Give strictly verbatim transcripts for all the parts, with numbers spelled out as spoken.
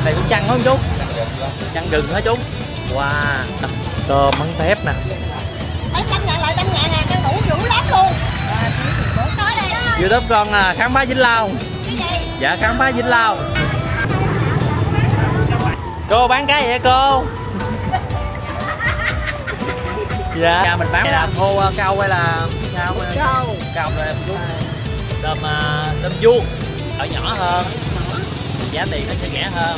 Này cũng chăn không chú? Chăn gừng hả chú? Wow, tôm mắm tép nè. Mấy trăm ngàn lại trăm ngàn nè, cái đủ dữ lắm luôn. Nói đây. YouTube con là khám phá Vĩnh Long. Dạ khám phá Vĩnh Long. Cô bán cái vậy cô? Dạ. Dạ mình bán là khô câu hay là sao? Câu. Câu rồi em chú. Tôm uh, tôm vuông, ở nhỏ hơn. Giá tiền nó sẽ rẻ hơn.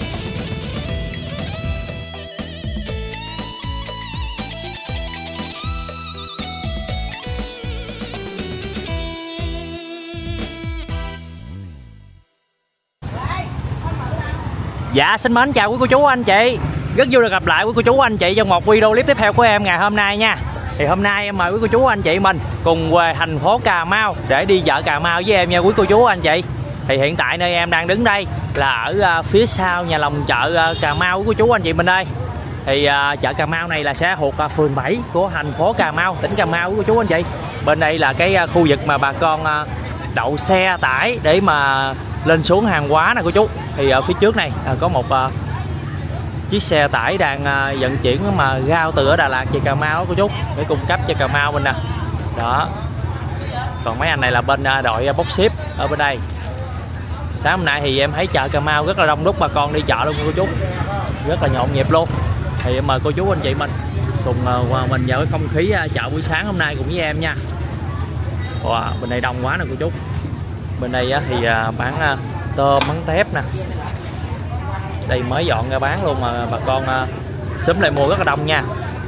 Dạ xin mến chào quý cô chú anh chị. Rất vui được gặp lại quý cô chú anh chị trong một video clip tiếp theo của em ngày hôm nay nha. Thì hôm nay em mời quý cô chú anh chị mình cùng về thành phố Cà Mau để đi chợ Cà Mau với em nha quý cô chú anh chị. Thì hiện tại nơi em đang đứng đây là ở phía sau nhà lòng chợ Cà Mau quý cô chú anh chị mình ơi. Thì uh, chợ Cà Mau này là sẽ thuộc uh, phường bảy của thành phố Cà Mau, tỉnh Cà Mau quý cô chú anh chị. Bên đây là cái uh, khu vực mà bà con uh, đậu xe tải để mà lên xuống hàng hóa nè cô chú. Thì ở phía trước này uh, có một uh, chiếc xe tải đang uh, vận chuyển mà rau từ ở Đà Lạt về Cà Mau đó cô chú, để cung cấp cho Cà Mau mình nè. Đó. Còn mấy anh này là bên uh, đội bốc ship ở bên đây. Sáng hôm nay thì em thấy chợ Cà Mau rất là đông đúc bà con đi chợ luôn cô chú, rất là nhộn nhịp luôn. Thì em mời cô chú anh chị mình cùng uh, mình vào cái không khí uh, chợ buổi sáng hôm nay cùng với em nha. Wow, bên đây đông quá nè cô chú. Bên đây uh, thì uh, bán uh, tôm mắm tép nè. Đây mới dọn ra bán luôn mà bà con uh, xúm lại mua rất là đông nha.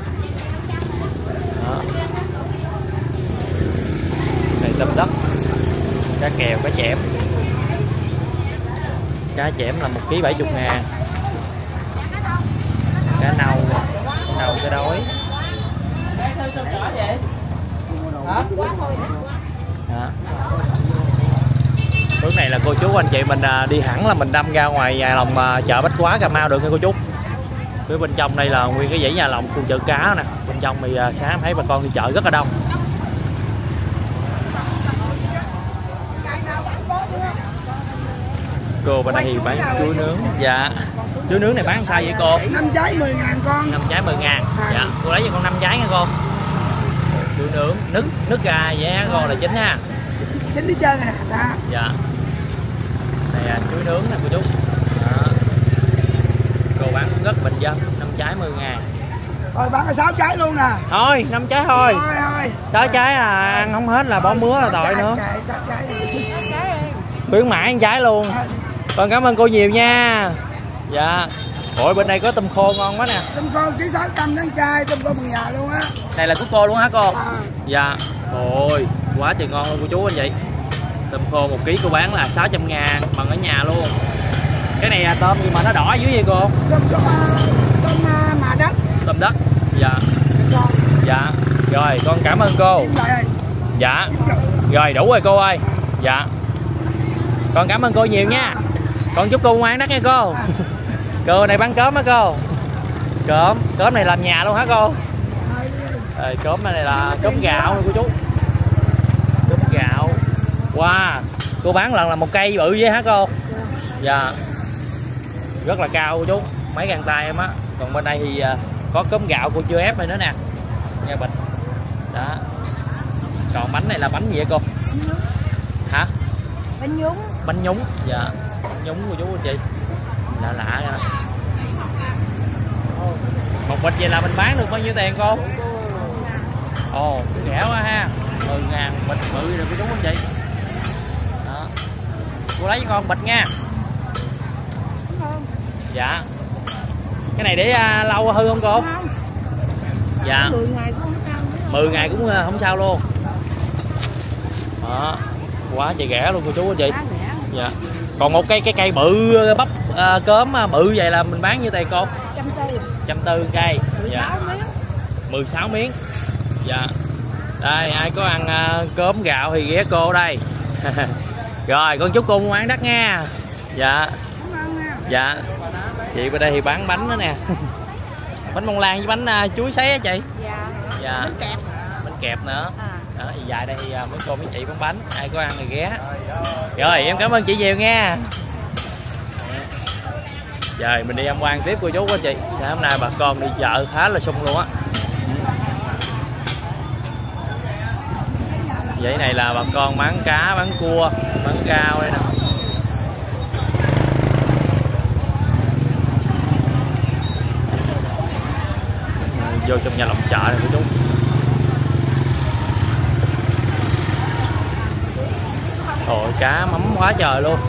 Đó. Đây tôm đất, cá kèo, cá chẽm. Cá chẽm là một ký bảy mươi ngàn. Cá nâu, nâu cái đói. Đó. Hướng này là cô chú anh chị mình đi hẳn là mình đâm ra ngoài nhà lòng chợ Bách Hóa Cà Mau được nha cô chú. Phía bên trong đây là nguyên cái dãy nhà lòng khu chợ cá nè. Bên trong thì sáng thấy bà con đi chợ rất là đông. Cô bên đây thì bán chuối nướng. Dạ. Chuối nướng này bán sao vậy cô? năm trái mười ngàn con. năm trái mười ngàn. Dạ. Cô lấy cho con năm trái nha cô. Chuối nướng, nứt nứt gà vậy á cô là chính ha. Chính đi chơi nè. Đó. Dạ. Này à, chuối nướng nè cô chú. Đó. Cô bán cũng rất bình dân, năm trái mười ngàn. Rồi bán là sáu trái luôn nè. Thôi, năm trái thôi. Thôi thôi. sáu trái à, ăn không hết là bỏ mứa là tội nữa. Khuyến mãi ăn trái luôn. Con cảm ơn cô nhiều nha. Dạ. Ôi bên đây có tôm khô ngon quá nè. Tôm khô chỉ sáu trăm đến chai, tôm khô bằng nhà luôn á. Này là của cô luôn hả cô? À. Dạ. Ôi, quá trời ngon luôn cô chú anh chị. Tôm khô một ký cô bán là sáu trăm ngàn bằng ở nhà luôn. Cái này là tôm gì mà nó đỏ dưới vậy cô? Tôm tôm, tôm mà đất. Tôm đất. Dạ. Dạ. Rồi con cảm ơn cô. Dạ. Rồi đủ rồi cô ơi. Dạ. Con cảm ơn cô nhiều nha. Con chúc cô ngoan đắt nha cô. Cô này bán cớm hả cô? Cớm, cớm này làm nhà luôn hả cô? Rồi, cớm này là cớm gạo cô chú. Cớm gạo. Wow, cô bán lần là một cây bự vậy hả cô? Dạ. Rất là cao cô chú, mấy găng tay em á. Còn bên đây thì có cớm gạo cô chưa ép này nữa nè. Nha bịch. Đó. Còn bánh này là bánh gì vậy cô? Hả? Bánh nhúng. Bánh nhúng. Dạ. Nhúng cô chú anh chị. Lạ lạ nha. Một bịch vậy là mình bán được bao nhiêu tiền cô? Ồ, rẻ quá ha. mười ngàn bịch bự rồi cô chú anh chị. Đó. Cô lấy cho con bịch nha. Dạ. Cái này để uh, lâu hư không cô? Không. Dạ. mười ngày cũng không sao. mười ngày cũng uh, không sao luôn. Đó. Quá trời rẻ luôn cô chú anh chị. Dạ. Còn một cây cái cây bự bắp uh, cớm uh, bự vậy là mình bán như tiền cô? Trăm tư. Trăm tư cây. Dạ. mười sáu miếng. Dạ. Đây ai có ăn uh, cớm gạo thì ghé cô đây. Rồi con chúc cô mua bán đắt nha. Dạ. Dạ. Chị bên đây thì bán bánh nữa nè. Bánh bông lan với bánh uh, chuối sấy á chị. Dạ. Dạ. Bánh kẹp. Bánh kẹp nữa. À. Đó, thì dài đây thì uh, mấy cô mấy chị bán bánh, ai có ăn thì ghé. Rồi em cảm ơn chị nhiều nha. Trời, mình đi tham quan tiếp cô chú quá chị. Sáng hôm nay bà con đi chợ khá là sung luôn á. Vậy này là bà con bán cá, bán cua, bán rau đây nè. Vô trong nhà lòng chợ này cô chú. Ôi cá mắm quá trời luôn.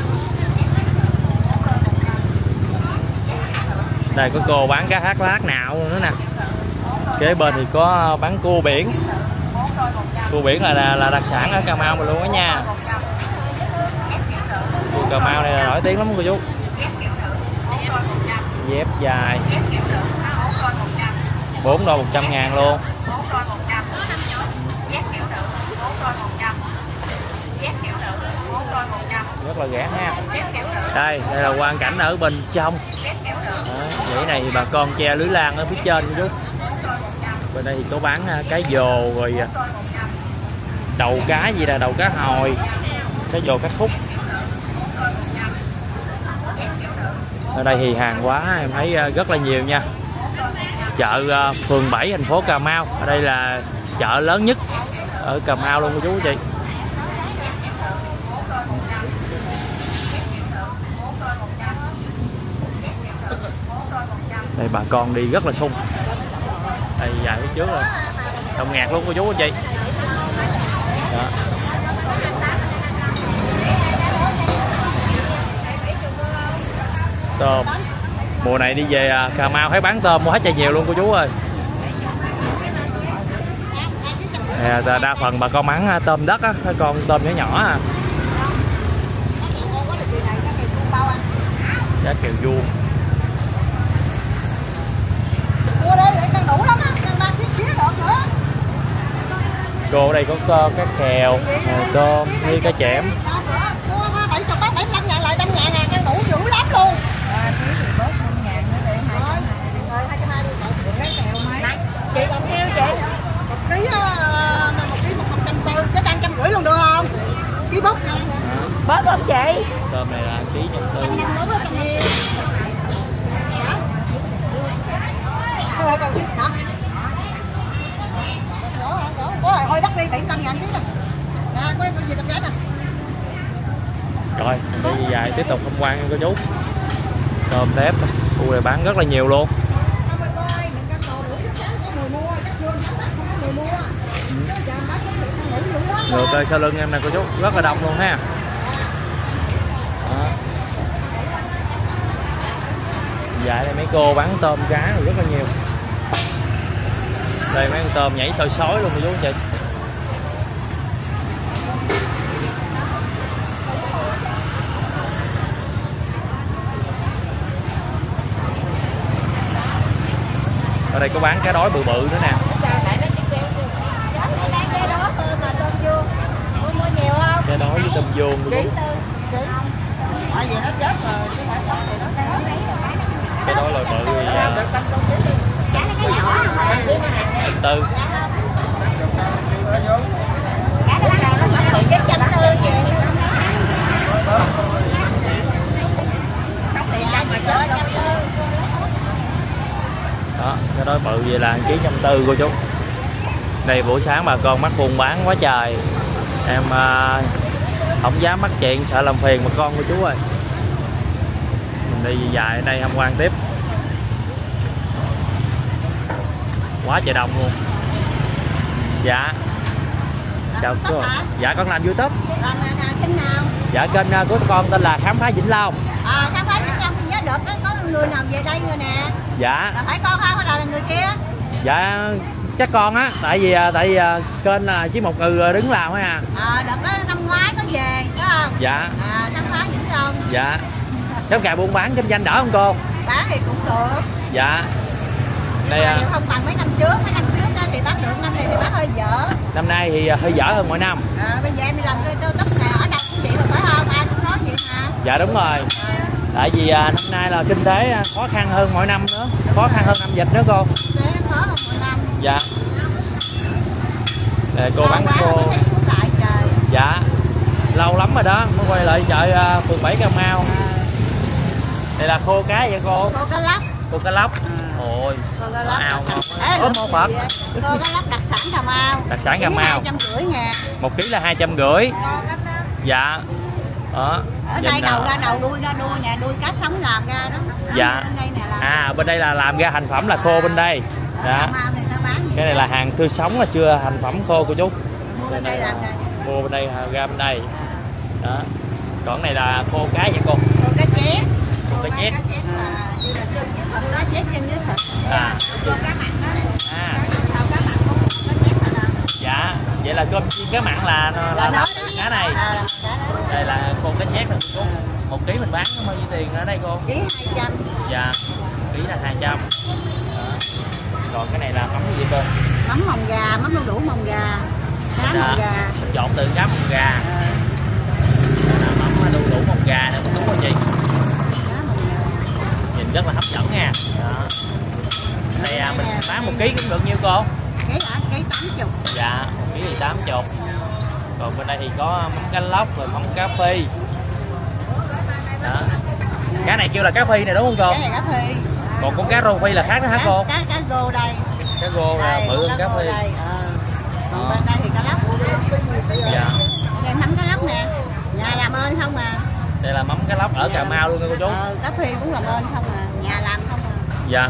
Đây có cô bán cá thác lát nạo nữa nè. Kế bên thì có bán cua biển. Cua biển là, là là đặc sản ở Cà Mau mà luôn á nha. Cua Cà Mau này là nổi tiếng lắm cô chú. Dép dài bốn đôi một trăm ngàn luôn. Rất là rẻ ha. Đây, đây là quang cảnh ở bên trong. Đó, vậy này thì bà con che lưới lan ở phía trên cô chú. Bên đây thì có bán cá dồ rồi đầu cá gì là đầu cá hồi, cá dồ, cá khúc. Ở đây thì hàng hóa em thấy rất là nhiều nha. Chợ phường bảy thành phố Cà Mau. Ở đây là chợ lớn nhất ở Cà Mau luôn cô chú chị. Đây bà con đi rất là sung. Đây dài phía trước rồi. Đồng ngạt luôn cô chú anh chị. Đó. Tôm. Mùa này đi về Cà Mau thấy bán tôm mua hết chai nhiều luôn cô chú ơi. À, đa phần bà con bán tôm đất á, con tôm nhỏ nhỏ à. Giá kèo vuông. Cô ở đây có, có cá kèo, tôm với cá chẽm. bảy chục bát bảy mươi lăm ngàn lại trăm ngàn ngàn ăn đủ dữ lắm luôn. Chị còn heo chị. Một ký một ký một trăm tư, cái ăn trăm rưỡi luôn được không? Ký bớt nha. Bớt không chị? Tôm này là ký trăm tư. Có rồi, thôi đất đi, bảy trăm ngàn ký nè. Nè, có con gì đẹp gái nè. Rồi, mình đi dài tiếp tục tham quan nha cô chú. Tôm tép, khu này bán rất là nhiều luôn. Ngược ơi sau lưng em nè cô chú, rất là đông luôn ha. Đó. Dạ đây mấy cô bán tôm cá rất là nhiều. Đây mấy con tôm nhảy sôi sói luôn cô chú anh chị. Ở đây có bán cá đói bự bự nữa nè. Cá đói với tôm vuông cô chú. Cái đó là bự thì tư. Đó, cái đó bự vậy là ký trăm tư cô chú. Đây buổi sáng bà con mắc buôn bán quá trời. Em à, không dám mắc chuyện, sợ làm phiền bà con cô chú ơi. Mình đi dài ở đây tham quan tiếp. Quá trời đông luôn. Dạ. Chào cô. Dạ con làm YouTube. Làm kênh nào? Dạ kênh của con tên là Khám phá Vĩnh Long. À, khám phá Vĩnh Long nhớ được có người nào về đây rồi nè. Dạ. Là phải con không hay là người kia? Dạ chắc con á, tại vì tại vì kênh là chỉ một người đứng làm thôi à. À, đợt đó năm ngoái có về, phải không? Dạ. À, khám phá Vĩnh Long. Dạ. Các gà buôn bán kinh doanh đỡ không cô? Bán thì cũng được. Dạ. Đây à... không bằng mấy năm trước, mấy năm trước thì bán được, năm nay thì bán hơi dở. Năm nay thì hơi dở hơn mỗi năm. À, bây giờ em đi làm tôi tóc nào ở đâu cũng vậy mà phải không? Ai cũng nói vậy mà. Dạ đúng rồi. À. Tại vì à, năm nay là kinh tế khó khăn hơn mỗi năm nữa, khó khăn hơn năm dịch nữa cô. Kinh tế khó hơn mỗi năm. Dạ. Để cô bán cô. Lại, trời. Dạ. Lâu lắm rồi đó mới quay lại chợ uh, phường bảy Cà Mau. À. Đây là khô cá vậy cô? Khô cá lóc. Khô cá lóc. Ừ. Ôi, khô cá lóc. ao ngon. Ủa món Phật. Khô cá lóc đặc sản Cà Mau. Đặc sản Cà Mau. hai trăm rưỡi ngàn. Một ký là hai trăm rưỡi. Dạ. Đó. Ở đây đầu ra đầu đuôi ra đuôi nè, đuôi cá sống làm ra đó. Dạ. Bên đây nè làm. À bên đây là làm ra thành phẩm là khô bên đây. Dạ. Cái này là hàng tươi sống là chưa thành phẩm khô của chú. Bên đây làm ra. Khô bên đây ra bên đây. Đó. Còn này là khô cá vậy cô? Khô cá chép. Khô cá chép. Cá chép chân với thịt. À. Khô cá mặn đó. À. Khô cá mặn khô cá chép là. Dạ. Vậy là cơm chiên cá mặn là là, là, là cá này. À, đây là khô cá chép cô. Một ký mình bán bao nhiêu tiền ở đây cô? Ký hai trăm. Dạ. Ký là hai trăm. Còn cái này là mắm gì cô? Mắm mồng gà, mắm đu đủ mồng gà, cá Dạ. mồng gà. Mình chọn từ cá mồng gà. À. Là mắm đu đủ mồng gà nữa đúng không chị? Nhìn rất là hấp dẫn nha. Đó. Đây à, mình bán một ký cũng được nhiêu cô? Ký hả? Ký tám mươi. Dạ, một ký thì tám mươi. Còn bên đây thì có mắm cá lóc rồi mắm cá phi. Đó. Cá này kêu là cá phi này đúng không cô? Cái này cá phi. Còn con cá rô phi là khác đó hả cá, cô? Cá cá rô đây. Cá rô là bự hơn cá phi. Đây. Ờ. Còn bên đây thì cá lóc. Dạ. Đây mắm cá lóc nè. Nhà làm ơn không à. Đây là mắm cá lóc ở Cà Mau luôn nha cô chú. Ờ, cá phi cũng làm ơn không à. Nhà làm không à. Dạ.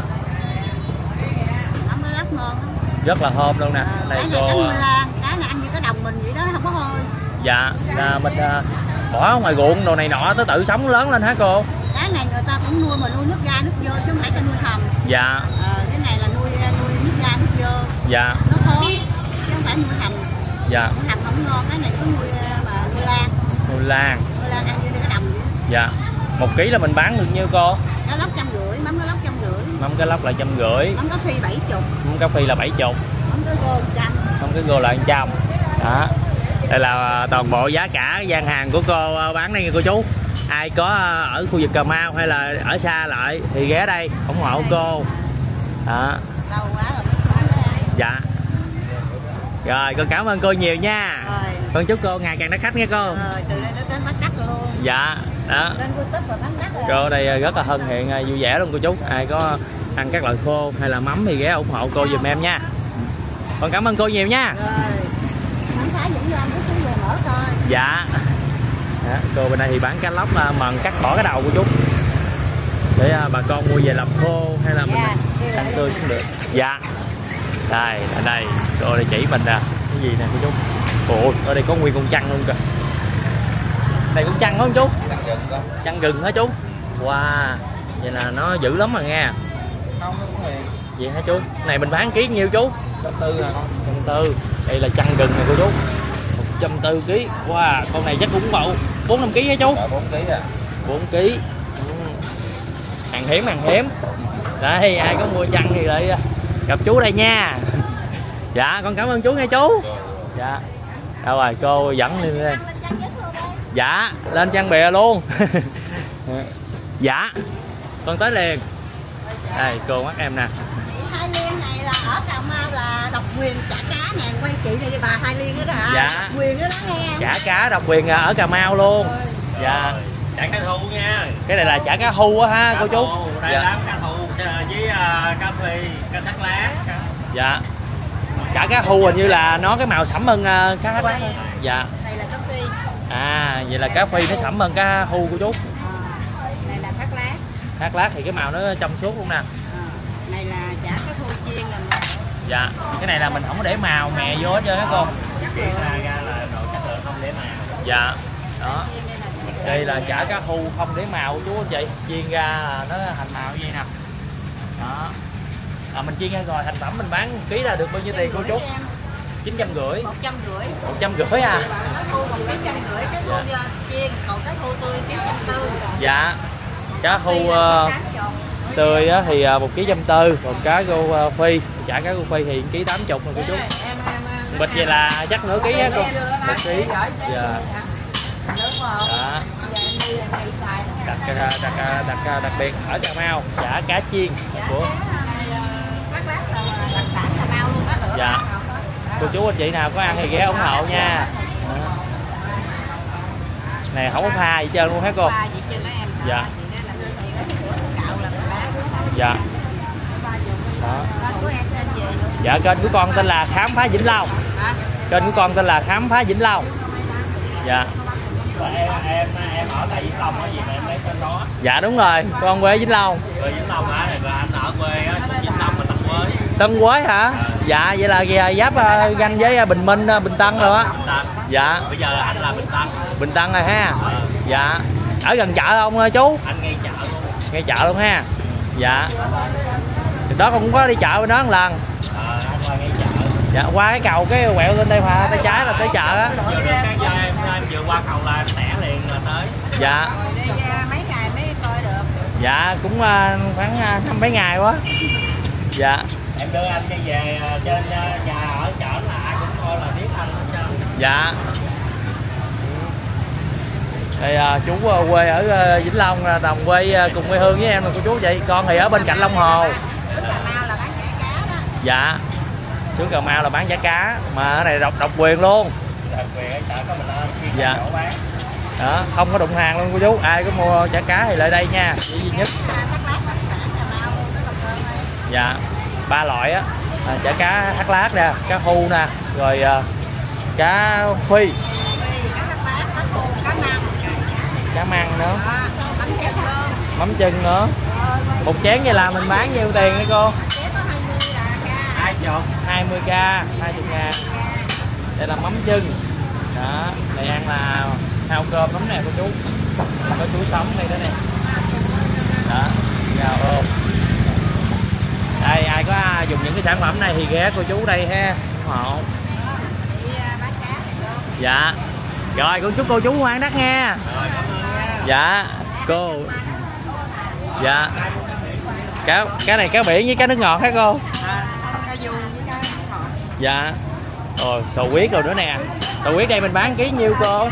Mắm cá lóc ngon lắm. Rất là thơm luôn nè. Ờ, Đây cái cô. này cá nuôi lan, cá này ăn như cái đồng mình vậy đó, không có hôi. Dạ. À, mình à, bỏ ngoài ruộng đồ này nọ tới tự sống lớn lên hả cô? Cá này người ta cũng nuôi mà nuôi nước ra nước vô chứ không phải cho nuôi hầm. Dạ. Ờ, cái này là nuôi nuôi nước ra nước vô. Dạ. Nó thối chứ không phải nuôi hầm. Dạ. Nuôi hầm không ngon, cái này cứ nuôi mà nuôi lan. Nuôi lan. Nuôi lan ăn như cái đồng vậy. Dạ. Một ký là mình bán được nhiêu cô? Cá lóc trăm rưỡi, mắm cá lóc trăm rưỡi. Mắm cá lóc là trăm rưỡi. Mắm cá phi bảy chục. Mắm cá phi là bảy chục. Mắm cá gô trăm. Mắm cá gô là trăm. Đó. Đây là toàn bộ giá cả gian hàng của cô bán đây nha cô chú. Ai có ở khu vực Cà Mau hay là ở xa lại thì ghé đây ủng hộ cô. Đó. Lâu quá rồi mới xuống đây. Dạ. Rồi con cảm ơn cô nhiều nha. Rồi. Con chúc cô ngày càng đắt khách nha cô. Rồi từ đây đến Bát Đắt luôn. Dạ. Đó. Lên YouTube và Bát Đắt rồi. Cô đây rất là thân thiện vui vẻ luôn cô chú. Ai có ăn các loại khô hay là mắm thì ghé ủng hộ cô giùm em nha. Con cảm ơn cô nhiều nha. Rồi. Không phải dẫn vô cứ xuống về mở coi. Dạ. Đó, cô bên đây thì bán cá lóc là mần cắt bỏ cái đầu của chú để bà con mua về làm khô hay là mình Dạ, ăn tươi cũng được. Dạ. Đây, ở đây cô đây chỉ mình nè cái gì nè cô chú. Ồ, ở đây có nguyên con chăn luôn kìa. Đây con chăn không chú? Chăn gừng hả chú? Wow, vậy là nó dữ lắm mà nghe. Không, không hề. Vậy hả chú? Này mình bán ký nhiêu chú? Trăm tư à con. Trăm tư. Đây là chăn gừng nè cô chú. Một trăm tư ký. Wow, con này chắc cũng bậu bốn năm ký hả chú? Bốn ký à. Bốn ký. Ừ. Hàng hiếm hàng hiếm. Đây ai có mua chăn thì lại gặp chú đây nha. Dạ con cảm ơn chú nha chú. Dạ. Đâu rồi cô dẫn lên đây. Dạ lên chăn bè luôn. Dạ con tới liền. Đây cô mắt em nè. Hai Liên này là ở Cà Mau là độc quyền chả cá nè, quay chị này bà Hai Liên đó hả? Dạ. Quyền đó đó nghe. Chả cá độc quyền ở Cà Mau luôn. Rồi. Dạ. Chả cá thu nha. Cái này là chả cá hu á ha cô chú. Đây Dạ. đám cá thu với uh, cá phi, cá thác lát. Dạ. Chả cá hu hình như là nó cái màu sẫm hơn uh, cá thác lát. Dạ. Này là cá phi. À vậy là cá phi nó sẫm hơn cá hu của chú. À, này là thác lát. Thác lát thì cái màu nó trong suốt luôn nè. À, này là chả cá thu chiên rồi. Dạ. Cái này là mình không có để màu mè vô hết trơn hả cô? Chiên ra ra là đồ chất lượng không để màu. Dạ. Đó. Đây là chả cá hu không để màu chú anh chị. Chiên ra là nó thành màu như vậy nè. Đó. À, mình chiên ra rồi thành phẩm mình bán ký là được bao nhiêu tiền cô chú? chín trăm rưỡi. Một trăm rưỡi. Một trăm rưỡi à? Cá thu một ký trăm rưỡi, cá thu Dạ. chiên, còn cá thu tươi ký trăm tư. Dạ. Cá hu uh, tươi á, thì uh, một ký trăm tư, còn cá rô uh, phi, chả cá rô phi thì ký tám chục rồi cô chú. Bịch vậy là chắc nửa ký á cô. Một ký. Dạ. Đó. Đặc, đặc, đặc, đặc, đặc biệt ở Cà Mau chả cá chiên của dạ. Cô chú anh chị nào có ăn thì ghé ủng hộ nha. Đó. Này không có pha gì trơn luôn hả cô? Dạ. Dạ. Đó. Dạ kênh của con tên là Khám Phá Vĩnh Long. Kênh của con tên là Khám Phá Vĩnh Long. Dạ. Em em em ở tại Vĩnh Long hay gì mà em lấy tên đó? Dạ đúng rồi, con quê Vĩnh Long. Quê Vĩnh Long hả? Rồi anh ở quê á, Vĩnh Long mà Tân Quế. Tân Quế hả? À. Dạ vậy là giáp ganh với Bình Minh, Bình Tân rồi á. Bình Tân. Dạ. Bây giờ anh là Bình Tân. Bình Tân rồi ha. À. Dạ. Ở gần chợ không chú? Anh ngay chợ luôn. Ngay chợ luôn ha. Dạ. Thì đó con cũng có đi chợ bên đó một lần. À, anh qua ngay chợ. Dạ qua cái cầu cái quẹo lên tay phải tay trái là tới chợ á. Vừa được cái giờ em em vừa qua cầu là em tẻ liền là tới. Dạ. Đi mấy ngày mới coi được. Dạ cũng khoảng năm mấy ngày quá. Dạ. Em đưa anh đi về trên nhà ở chợ là ai cũng coi là biết anh hết trơn. Dạ. Thì à, chú quê ở Vĩnh Long, đồng quê cùng quê hương với em là cô chú vậy. Con thì ở bên cạnh Long Hồ. Dạ. Xuống Cà Mau là bán chả cá mà cái này độc độc quyền luôn. Độc quyền ở chợ có mình ơn. Dạ. Đó, không có đụng hàng luôn cô chú. Ai có mua chả cá thì lại đây nha. Chỉ duy nhất. Dạ. Ba loại á. À, chả cá thác lát nè, cá hu nè, rồi à, cá phi. Cá măng nữa. Mắm chưng nữa. Một chén vậy là mình bán nhiêu tiền hả cô? Hai chục. hai mươi k, hai mươi ngàn. Đây là mắm chưng. Đó, đây ăn là hao cơm lắm nè cô chú. Có chuối sống đây đó nè. Đó, rau ôm. Đây ai có dùng những cái sản phẩm này thì ghé cô chú đây ha. Ủng hộ. Dạ. Rồi con chúc cô chú ngoan đắt nha. Dạ cô. Dạ. Cá cái này cá biển với cá nước ngọt hả cô? Dạ. Rồi sò huyết rồi nữa nè. Sò huyết đây mình bán ký nhiêu cô?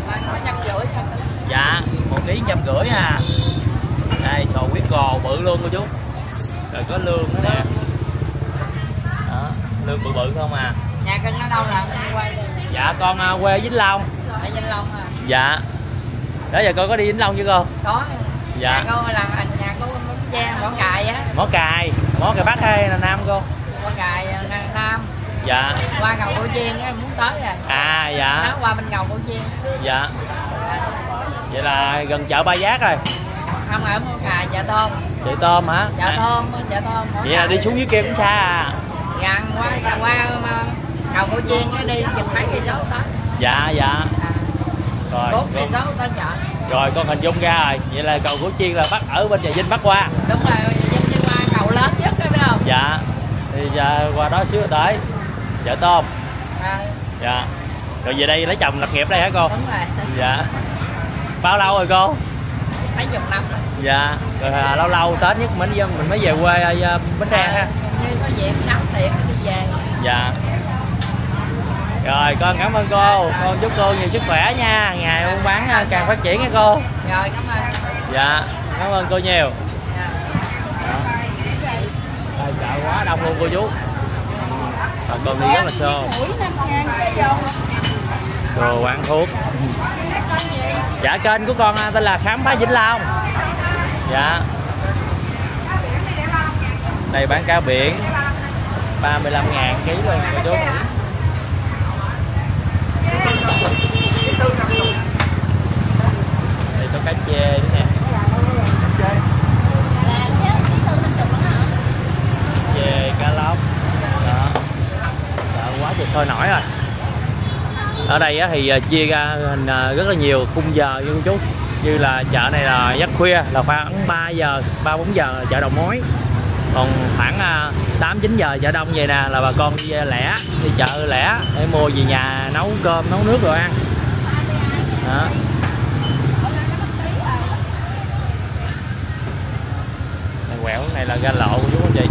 Dạ một ký trăm rưỡi à. Đây sò huyết gò bự luôn cô chú. Rồi có lương nữa nè. Đó, lương bự bự không à. Nhà cưng ở đâu là quê? Dạ con uh, quê Vĩnh Long. Ở Vĩnh Long à? Dạ. Đó giờ cô có đi Vĩnh Long chưa cô? Có. Dạ. Nhà cô là nhà cô Móng Tre, Mỏ Cài á. Mỏ Cài, Mỏ Cài Bắc hay là Nam cô? Mỏ Cài Nam. Dạ. Qua cầu Cổ Chiên á muốn tới rồi. À dạ. Đó qua bên cầu Cổ Chiên. Dạ. Dạ. Vậy là gần chợ Ba Giác rồi. Không ở Mỏ Cài, chợ Tôm. Chợ Tôm hả? Chợ À. Tôm, chợ Tôm. Vậy là đi xuống dưới kia cũng xa à. Gần qua qua cầu Cổ Chiên cái đi chừng mấy cây số tới. Dạ dạ. À. Rồi. bốn cây số tới chợ. Rồi con hình dung ra rồi. Vậy là cầu Cổ Chiên là bắt ở bên Trà Vinh bắt qua. Đúng rồi, đi qua cầu lớn nhất đó biết không? Dạ. Thì giờ qua đó xíu tới chợ Tôm. À. Dạ. Rồi về đây lấy chồng lập nghiệp đây hả cô? Đúng rồi. Dạ. Bao lâu rồi cô? Mấy chục năm rồi. Dạ. Rồi à, lâu lâu Tết nhất mình mình mới về quê à, Bến Tre ha. Như có dịp sắm tiền đi về. Dạ. Rồi con cảm ơn cô. Con chúc cô nhiều sức khỏe nha. Ngày buôn bán à, càng phát triển nha cô. Rồi cảm ơn. Dạ. Cảm ơn cô nhiều. Dạ. Rồi, chợ quá đông luôn cô chú. Bà con đi rất là xô. Đồ bán thuốc. Dạ kênh của con tên là Khám Phá Vĩnh Long. Dạ. Đây bán cá biển ba mươi lăm ngàn ký luôn cô chú. Đây có cá chê nữa nè. Chê, cá lóc. Đó. Đó, quá trời sôi nổi rồi. Ở đây á, thì chia ra hình rất là nhiều khung giờ như chú. Như là chợ này là giấc khuya là khoảng ba giờ, ba bốn giờ là chợ đầu mối. Còn khoảng tám chín giờ chợ đông vậy nè là bà con đi lẻ, đi chợ lẻ để mua về nhà nấu cơm, nấu nước rồi ăn. Đó. Này quẹo này là ga lộ của chú anh chị.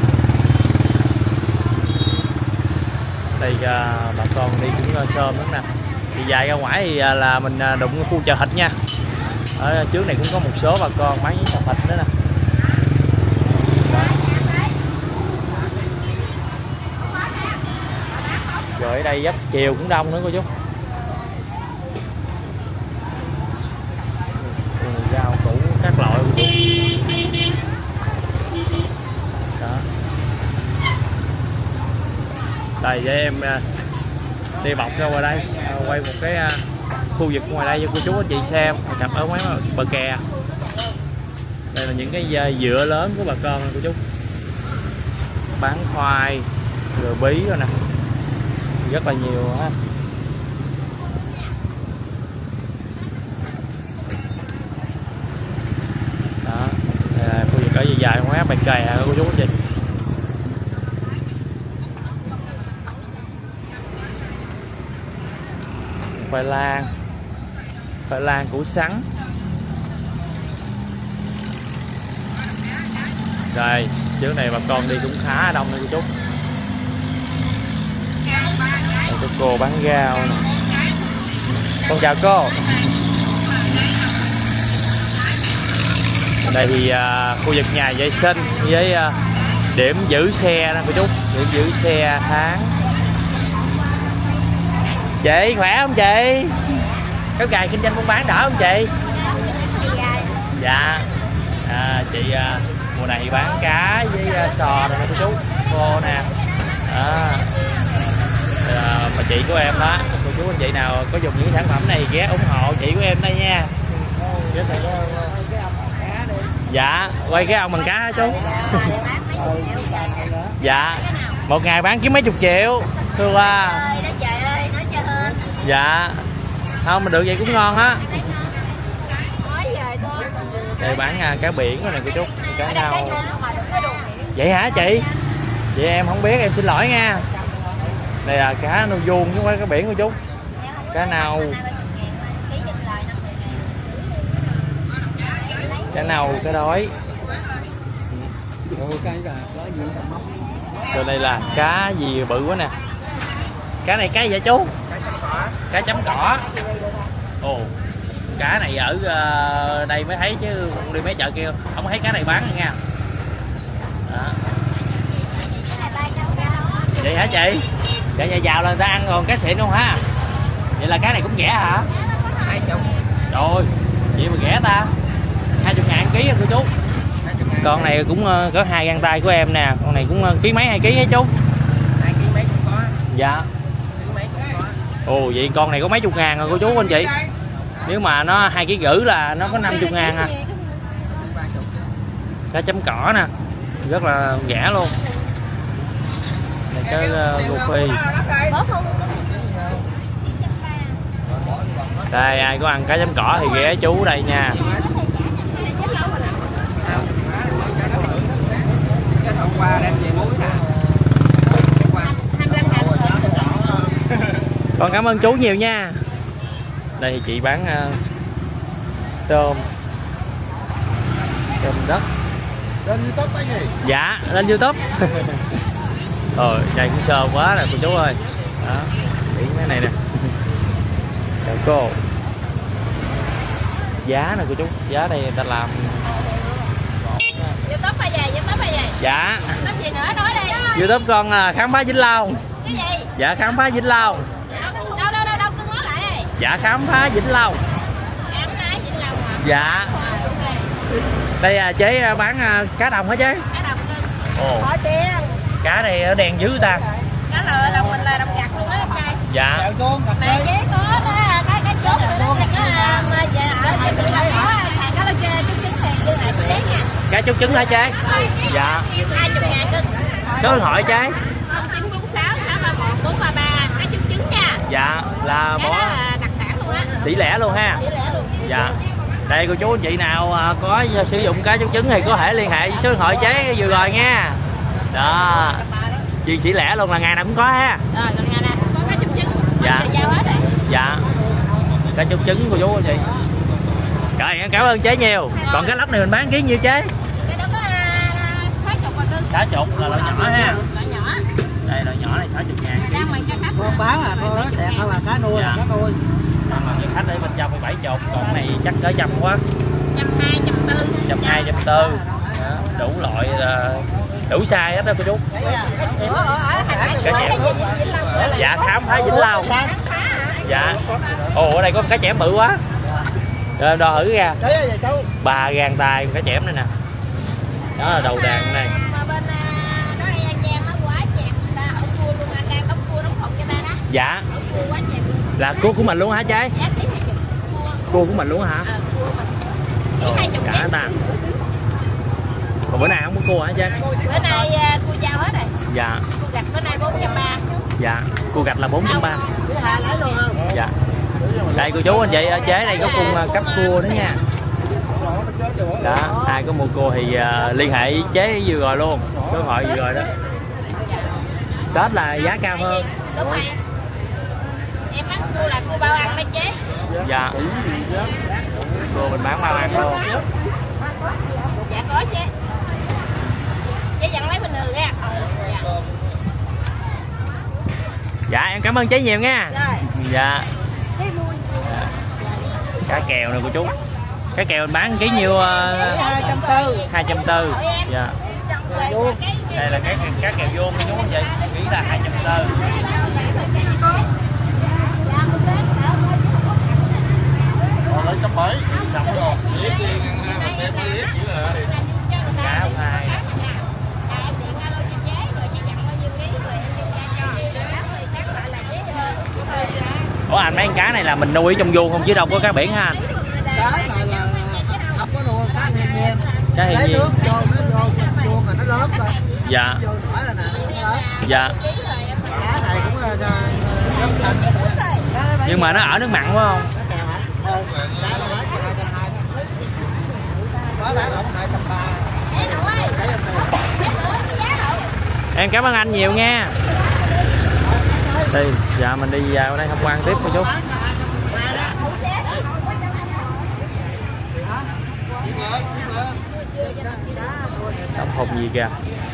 Đây bà con đi cũng sớm lắm nè. Thì dài ra ngoài thì là mình đụng khu chợ thịt nha. Ở trước này cũng có một số bà con bán với chợ thịt nữa nè. Rồi ở đây giáp chiều cũng đông nữa cô chú. Rau củ các loại cô chú. Đây để em đi bọc ra ngoài đây, quay một cái khu vực ngoài đây cho cô chú anh chị xem cặp ở mấy bờ kè. Đây là những cái dựa lớn của bà con cô chú, bán khoai rồi bí rồi nè, rất là nhiều ha. Đó, đây là khu vực ở dài dài ngoài bờ kè hả cô chú anh chị. Khoai lang, khoai lang, củ sắn. Rồi, trước này bà con đi cũng khá đông nha cô chú. Đây, có cô bán rau nè. Con chào cô. Đây thì à, khu vực nhà vệ sinh với à, điểm giữ xe nè cô chú, điểm giữ xe tháng. Chị khỏe không chị? Có gài kinh doanh buôn bán đỡ không chị? Dạ. À, chị à, mùa này thì bán cá với à, sò này nè cô chú, khô nè. À, à, mà chị của em đó, cô chú anh chị nào có dùng những sản phẩm này ghé ủng hộ chị của em đây nha. Dạ, quay cái ông bằng cá hả chú? Dạ, một ngày bán kiếm mấy chục triệu thưa qua. Dạ, không mà được vậy cũng ngon á. Đây bán uh, cá biển rồi nè cô chú, cá nâu. Vậy hả chị? Vậy em không biết, em xin lỗi nha. Đây là cá nâu vuông chứ không phải cá biển cô chú. Cá nâu, cá nâu, cá đói. Rồi đây là cá gì bự quá nè. Cá này cá gì vậy chú? Cá chấm cỏ. Ồ, cá này ở uh, đây mới thấy chứ không đi mấy chợ kia không thấy cá này bán nữa nha. Đó. Vậy hả chị? Chợ nhà giàu là người ta ăn còn cá xịn không ha? Vậy là cá này cũng rẻ hả? Hai chục. Rồi, vậy mà rẻ ta. Hai chục ngàn ký cô chú. Con này cũng uh, có hai gang tay của em nè, con này cũng uh, ký mấy hai ký hả chú? Hai ký mấy cũng có. Dạ. Ồ, vậy con này có mấy chục ngàn rồi cô chú anh chị. Nếu mà nó hai ký gửi là nó có năm chục ngàn à. Cá chấm cỏ nè, rất là rẻ luôn. Này cái uh, gô phi. Đây ai có ăn cá chấm cỏ thì ghé chú đây nha. Con cảm ơn chú nhiều nha. Đây thì chị bán uh, tôm tôm đất. Lên YouTube cái gì? Dạ, lên YouTube. Rồi, đây cũng sơ quá rồi cô chú ơi. Đó, chỉ cái này nè. Chào cô. Giá nè cô chú, giá đây người ta làm. YouTube hay gì? YouTube hay gì? Dạ. YouTube gì nữa nói đây. YouTube con là khám phá Vĩnh Long. Cái gì? Dạ khám phá Vĩnh Long. Đâu đâu đâu đâu cưng nói lại đi. Dạ khám phá Vĩnh Long. Khám phá Vĩnh Long hả? Dạ. Đây là chế bán cá đồng hả chế? Cá đồng cưng. Ồ. Hỏi tiền. Cá này ở đèn dữ ta. Cá lợ đồng mình là đồng gặt luôn á em trai. Dạ. Mà chế có cái cái cái chốt nữa đó là cái mà về ở trên Vĩnh Long có thằng cá lơ chê chút trứng thì như này chị đếm nha. Cá chút trứng hả chế? Dạ. hai mươi ngàn cưng. Số điện thoại chế? không chín bốn sáu sáu ba một bốn ba ba cá chút trứng nha. Dạ là Cái món đó là đặc sản luôn á. sỉ lẻ luôn ha. Sỉ lẻ luôn. Dạ. Đây cô chú anh chị nào có sử dụng cá chút trứng thì có thể liên hệ với số điện thoại chế vừa rồi nha. Đó. Chị sỉ lẻ luôn là ngày nào cũng có ha. Rồi còn ngày nào có cá chút trứng. Dạ. Giao hết rồi. Dạ. Cá chút trứng cô chú anh chị. Rồi em cảm ơn chế nhiều. Còn cái lóc này mình bán ký nhiêu chế? Cái đó có sáu chục mà cưng. Sáu chục là loại nhỏ ha. Loại nhỏ. Đây loại nhỏ này sáu chục ngàn. Ra ngoài cho khách. Con bán à, con đó đẹp hơn là cá nuôi, là cá nuôi. Mà cái khách ở bên trong bảy chục, còn này chắc cỡ trăm quá. Trăm hai, trăm tư. Trăm hai, trăm tư. Đủ loại đủ size hết đó cô chú. Cá chẽm. Dạ khám phá Vĩnh Long. Dạ. Ồ ở đây có một cá chẽm bự quá. Rồi đo thử ra. Ba gang tay cá chẽm đây nè. Đó là đầu đàn này. Mà bên đó An Giang nó quá chẹt là ở chua luôn, anh đang đóng Dạ. Là cua của mình luôn hả trái? Cua của mình luôn hả? Ồ, cả ta. Còn bữa nay không có cua hả trái? Bữa nay cua giao hết rồi. Dạ. Cua gạch bữa nay bốn trăm ba mươi. Dạ, cua gạch là bốn trăm ba mươi. Dạ. Đây cô chú anh chị ở chế đây có cung cấp cua đó nha. Đó, ai có mua cua thì uh, liên hệ chế vừa rồi luôn, số điện thoại vừa rồi đó. Tết là giá cao hơn. Đúng rồi. Em bán cua là cua bao ăn mấy chế. Dạ. Cua mình bán bao ăn luôn. Dạ có chế. Chế dặn lấy bình thường nha. Dạ. Dạ em cảm ơn chế nhiều nha. Rồi. Dạ. Cá kèo nè cô chú. Cá kèo mình bán ký nhiêu? hai trăm tư. hai trăm tư. Dạ. Đây là cái cá kèo vuông cô chú anh chị. Ký là hai trăm tư. Còn lấy trăm bảy. Xong rồi. Cá hai. Ủa anh mấy con cá này là mình nuôi trong vuông không chứ đâu có cá biển ha anh? Cá này là không có nuôi, cá thiên nhiên. Cá thiên nhiên. Nước vô nó vô vuông mà nó lớn thôi. Dạ. Vô phải là nè, nó lớn. Dạ. Cá này cũng là rất thịt. Nhưng mà nó ở nước mặn phải không? Cá kèo hả? Ừ. Cá nó bán hai trăm hai mươi. Có bán ở hai trăm ba mươi. Em cảm ơn anh nhiều nha. Đi, dạ mình đi vào đây tham quan tiếp cô chú. Đồng hồn gì kìa.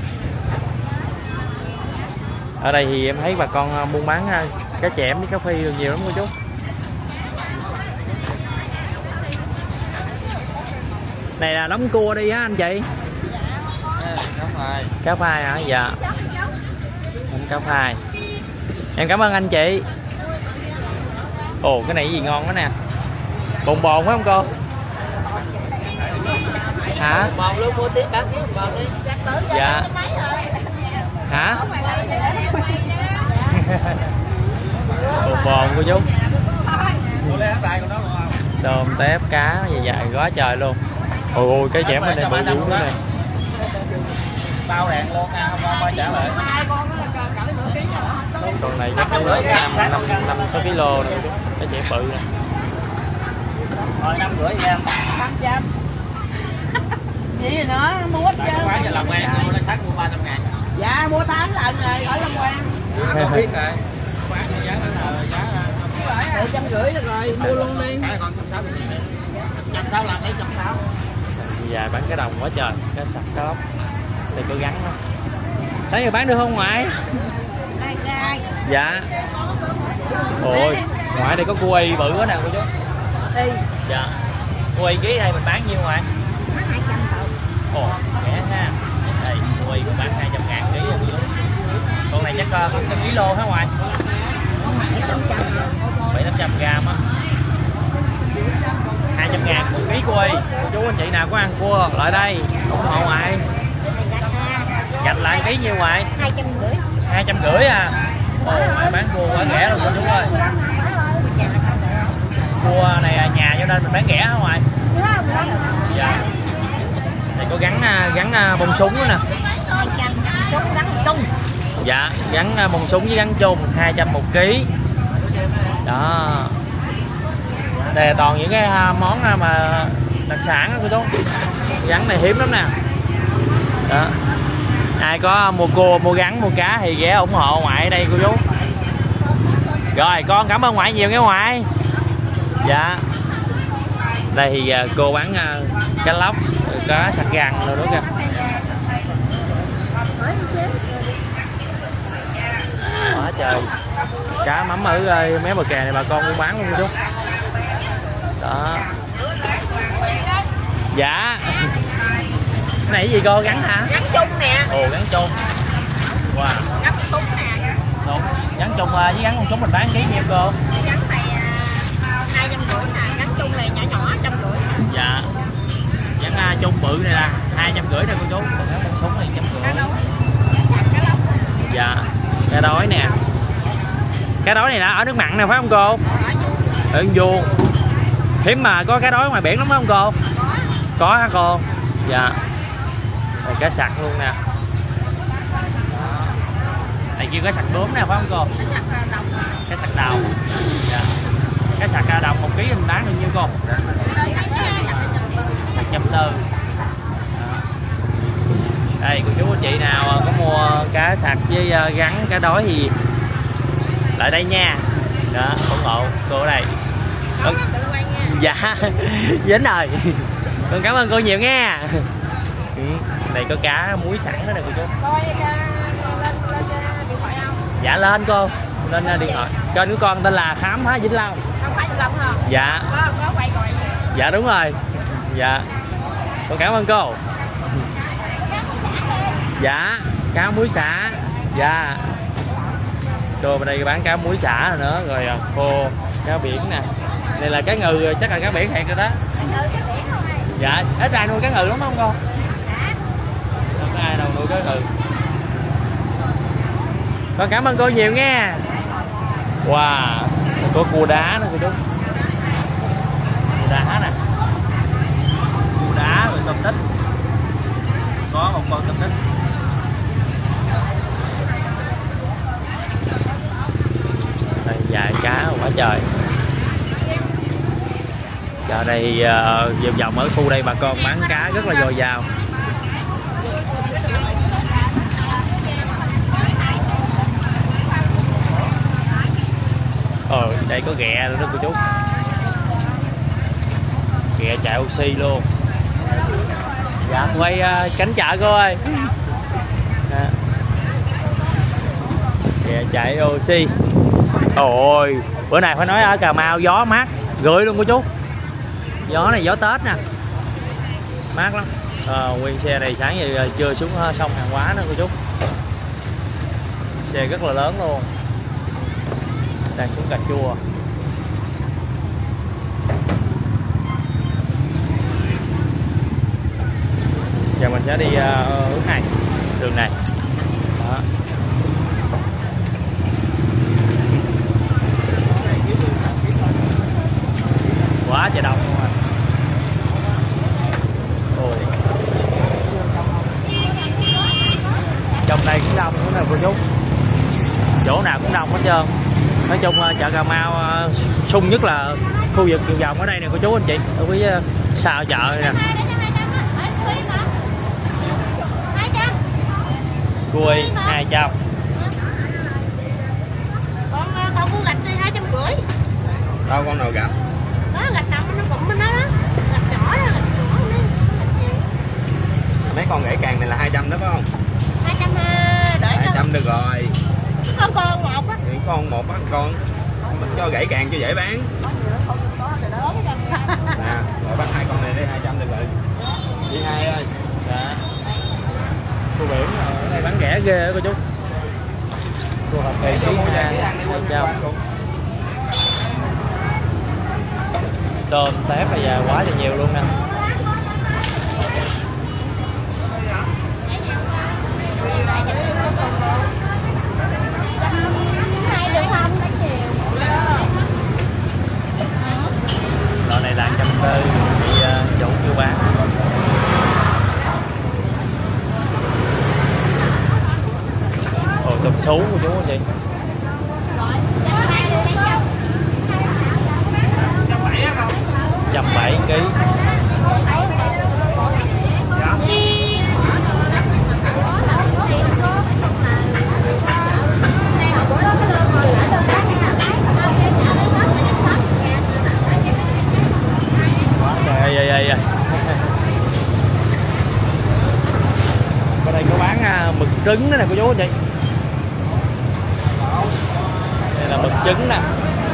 Ở đây thì em thấy bà con buôn bán cá chẽm với cá phi nhiều lắm cô chú. Này là đóng cua đi á anh chị. Cá phai. Cá phai hả? Dạ. Em cá phai. Em cảm ơn anh chị. Ồ cái này gì ngon quá nè. Bồn bồn phải không cô? Hả? Bồn luôn, mua tiếp bán tiếp bồn đi. Dạ. Hả? Bồn bồn cô chú. Tôm tép cá dài dài quá trời luôn. Ôi ôi cái chẻm bên đây bự dữ này. Bao đèn luôn nha, không bao trả lại. Con này chắc cũng năm năm năm sáu ký lô này, cái chẻm bự này. Rồi năm rưỡi em. năm trăm. Gì nữa, mua hết trơn. Quán giờ làm quen mua lên sách mua ba trăm ngàn. Dạ mua tám lần rồi, ở Long Quang. Không biết rồi. Quán giá nó là giá một trăm rưỡi được rồi, mua luôn đi. cái con trăm sáu mươi nghìn. Trăm sáu là thấy trăm sáu. Dài bán cái đồng quá trời, cái sặc cá lóc. Đây có gắn không? Thấy người bán được không ngoại? Dạ. Ôi, ngoại đây có cua y bự quá nè cô chú. Y. Dạ. Cua y ký đây mình bán nhiêu ngoại? hai trăm thôi. Ồ, rẻ ha. Đây, cua y mình bán hai trăm ngàn ký rồi cô chú. Con này chắc có trăm ký lô hả ngoại? bảy tám trăm gram á. hai trăm ngàn một ký cua y. Cô chú anh chị nào có ăn cua lại đây ủng hộ ngoại. Gạch lại ký nhiêu ngoại? hai trăm rưỡi. hai trăm rưỡi à? Ồ, ngoại bán cua quá rẻ luôn cô chú ơi. Cua này à, nhà cho nên mình bán rẻ hả ngoại? Dạ. Đây có gắn gắn bông súng nữa nè. hai trăm súng gắn chung. Dạ, gắn bông súng với gắn chung hai trăm một ký. Đó. Đây là toàn những cái món mà đặc sản đó cô chú. Gắn này hiếm lắm nè. Đó. Ai có mua cua, mua gắn, mua cá thì ghé ủng hộ ngoại ở đây cô chú. Rồi con cảm ơn ngoại nhiều nghe ngoại. Dạ. Đây thì cô bán cá lóc, cá sặc gằn rồi nữa kìa. Quá trời. Cá mắm ở mé bờ kè này bà con buôn bán luôn cô chú. Đó. Dạ. Cái này cái gì cô gắn hả? Gắn chung nè. Ồ gắn chung. Wow. Gắn súng nè. Đúng. Gắn chung với gắn con súng mình bán ký nhiêu cô? Gắn này hai trăm rưỡi nè, gắn chung này nhỏ nhỏ trăm rưỡi. Dạ. Gắn uh, chung bự này là hai trăm rưỡi nè cô chú. Còn gắn con súng này trăm rưỡi. Dạ. Cá đói nè. Cá đối này là ở nước mặn nè phải không cô? Ở vuông. Hiếm mà có cá đối ngoài biển lắm phải không cô? Có hả cô? Dạ. Rồi cá sặc luôn nè. Này kêu cá sặc bướm nè phải không cô? Cá sặc đầu. Dạ. Cá sặc đồng một ký mình bán được nhiêu cô? một trăm tư. Đây cô chú anh chị nào có mua cá sặc với gắn cá đối thì lại đây nha. Đó, ủng hộ cô ở đây. Con... Dạ, dính rồi. Con cảm ơn cô nhiều nha. Đây có cá muối sẵn đó nè cô chú. Coi lên điện thoại không? Dạ lên cô, lên điện thoại. Kênh của con tên là Khám Phá Vĩnh Long. Không phải Vĩnh Long hả? Dạ. Có, có quay rồi. Dạ đúng rồi. Dạ. Con cảm ơn cô. Dạ, cá muối xả. Dạ. Cô bên đây bán cá muối xả nữa rồi khô, cá biển nè. Đây là cá ngừ, chắc là cá biển thiệt rồi đó. Dạ, ít ai nuôi cá ngừ lắm không cô? Không có ai đâu nuôi cá ngừ. Con cảm ơn cô nhiều nha. Wow, có cua đá nữa cô chú. Cua đá nè. Cua đá rồi tôm tích. Có một con tôm tích. Đây dài cá quá trời. Giờ đây uh, vòng vòng ở khu đây bà con bán cá rất là dồi dào. Ờ đây có ghẹ nữa đó cô chú. Ghẹ chạy oxy luôn. Dạ quay uh, cánh chợ cô ơi. À. Ghẹ chạy oxy. Ôi bữa nay phải nói ở Cà Mau gió mát gửi luôn cô chú. Gió này gió Tết nè, mát lắm. À, nguyên xe này sáng giờ chưa xuống sông hàng hóa nữa cô chú. Xe rất là lớn luôn. Đang xuống Cà Chua. Giờ mình sẽ đi uh, hướng này, đường này. Đó. Quá trời đông luôn à. Ôi. Trong đây cũng đông nữa nè cô chú. Chỗ nào cũng đông hết trơn. Nói chung chợ Cà Mau sung nhất là khu vực vòng vòng ở đây nè cô chú anh chị. Ở phía sau chợ nè. Cui hai trăm. Con con cua gạch đi hai trăm rưỡi. Đâu con nào gạch? Đó gạch nằm nó cũng bên đó đó. Gạch nhỏ đó, gạch nhỏ đó. Mấy con gãy càng này là hai trăm đó phải không? hai trăm đợi hai trăm được rồi. Con con một á. Những con một á con. Mình cho gãy càng cho dễ bán. Nè, rồi bắt hai con này đi hai trăm được rồi. Đi hai ơi. Dạ. Cô biển ở đây bán rẻ ghê đó cô chú. Cô hợp kỳ ký hai trăm. Tôm tép bây giờ quá là nhiều luôn nè. Loại này là trăm tư thì chủ chưa bán. Ồ tôm sú của chú anh chị. Trăm bảy ký. Trời ơi ơi ơi. Ở đây có bán mực trứng đó nè cô chú anh chị. Đây là mực trứng nè.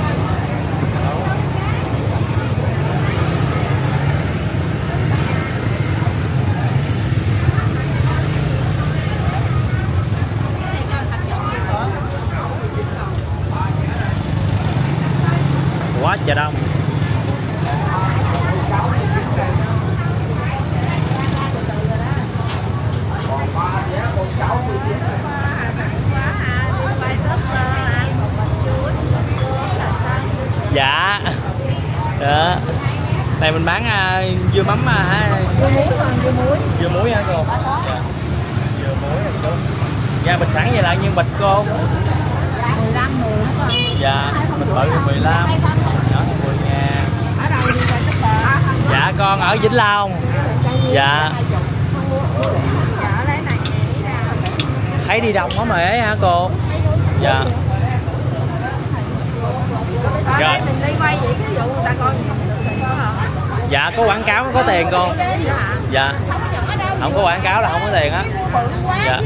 Quá trời đông. Này mình bán uh, dưa mắm uh, ha. Dưa muối còn dưa muối. Dưa muối hả cô? Dạ. Dưa muối này cô. Dạ bịch sẵn vậy là nhiêu bịch cô? mười lăm mười đó con. Dạ, bịch bự mười lăm. Đó mười ngàn. Ở đâu đi ra tất cả. Dạ con ở Vĩnh Long. Dạ. Thấy đi đông quá mà ấy hả cô? Dạ. Rồi. Dạ có quảng cáo có tiền cô. Dạ. Không có quảng cáo là không có tiền á. Dạ.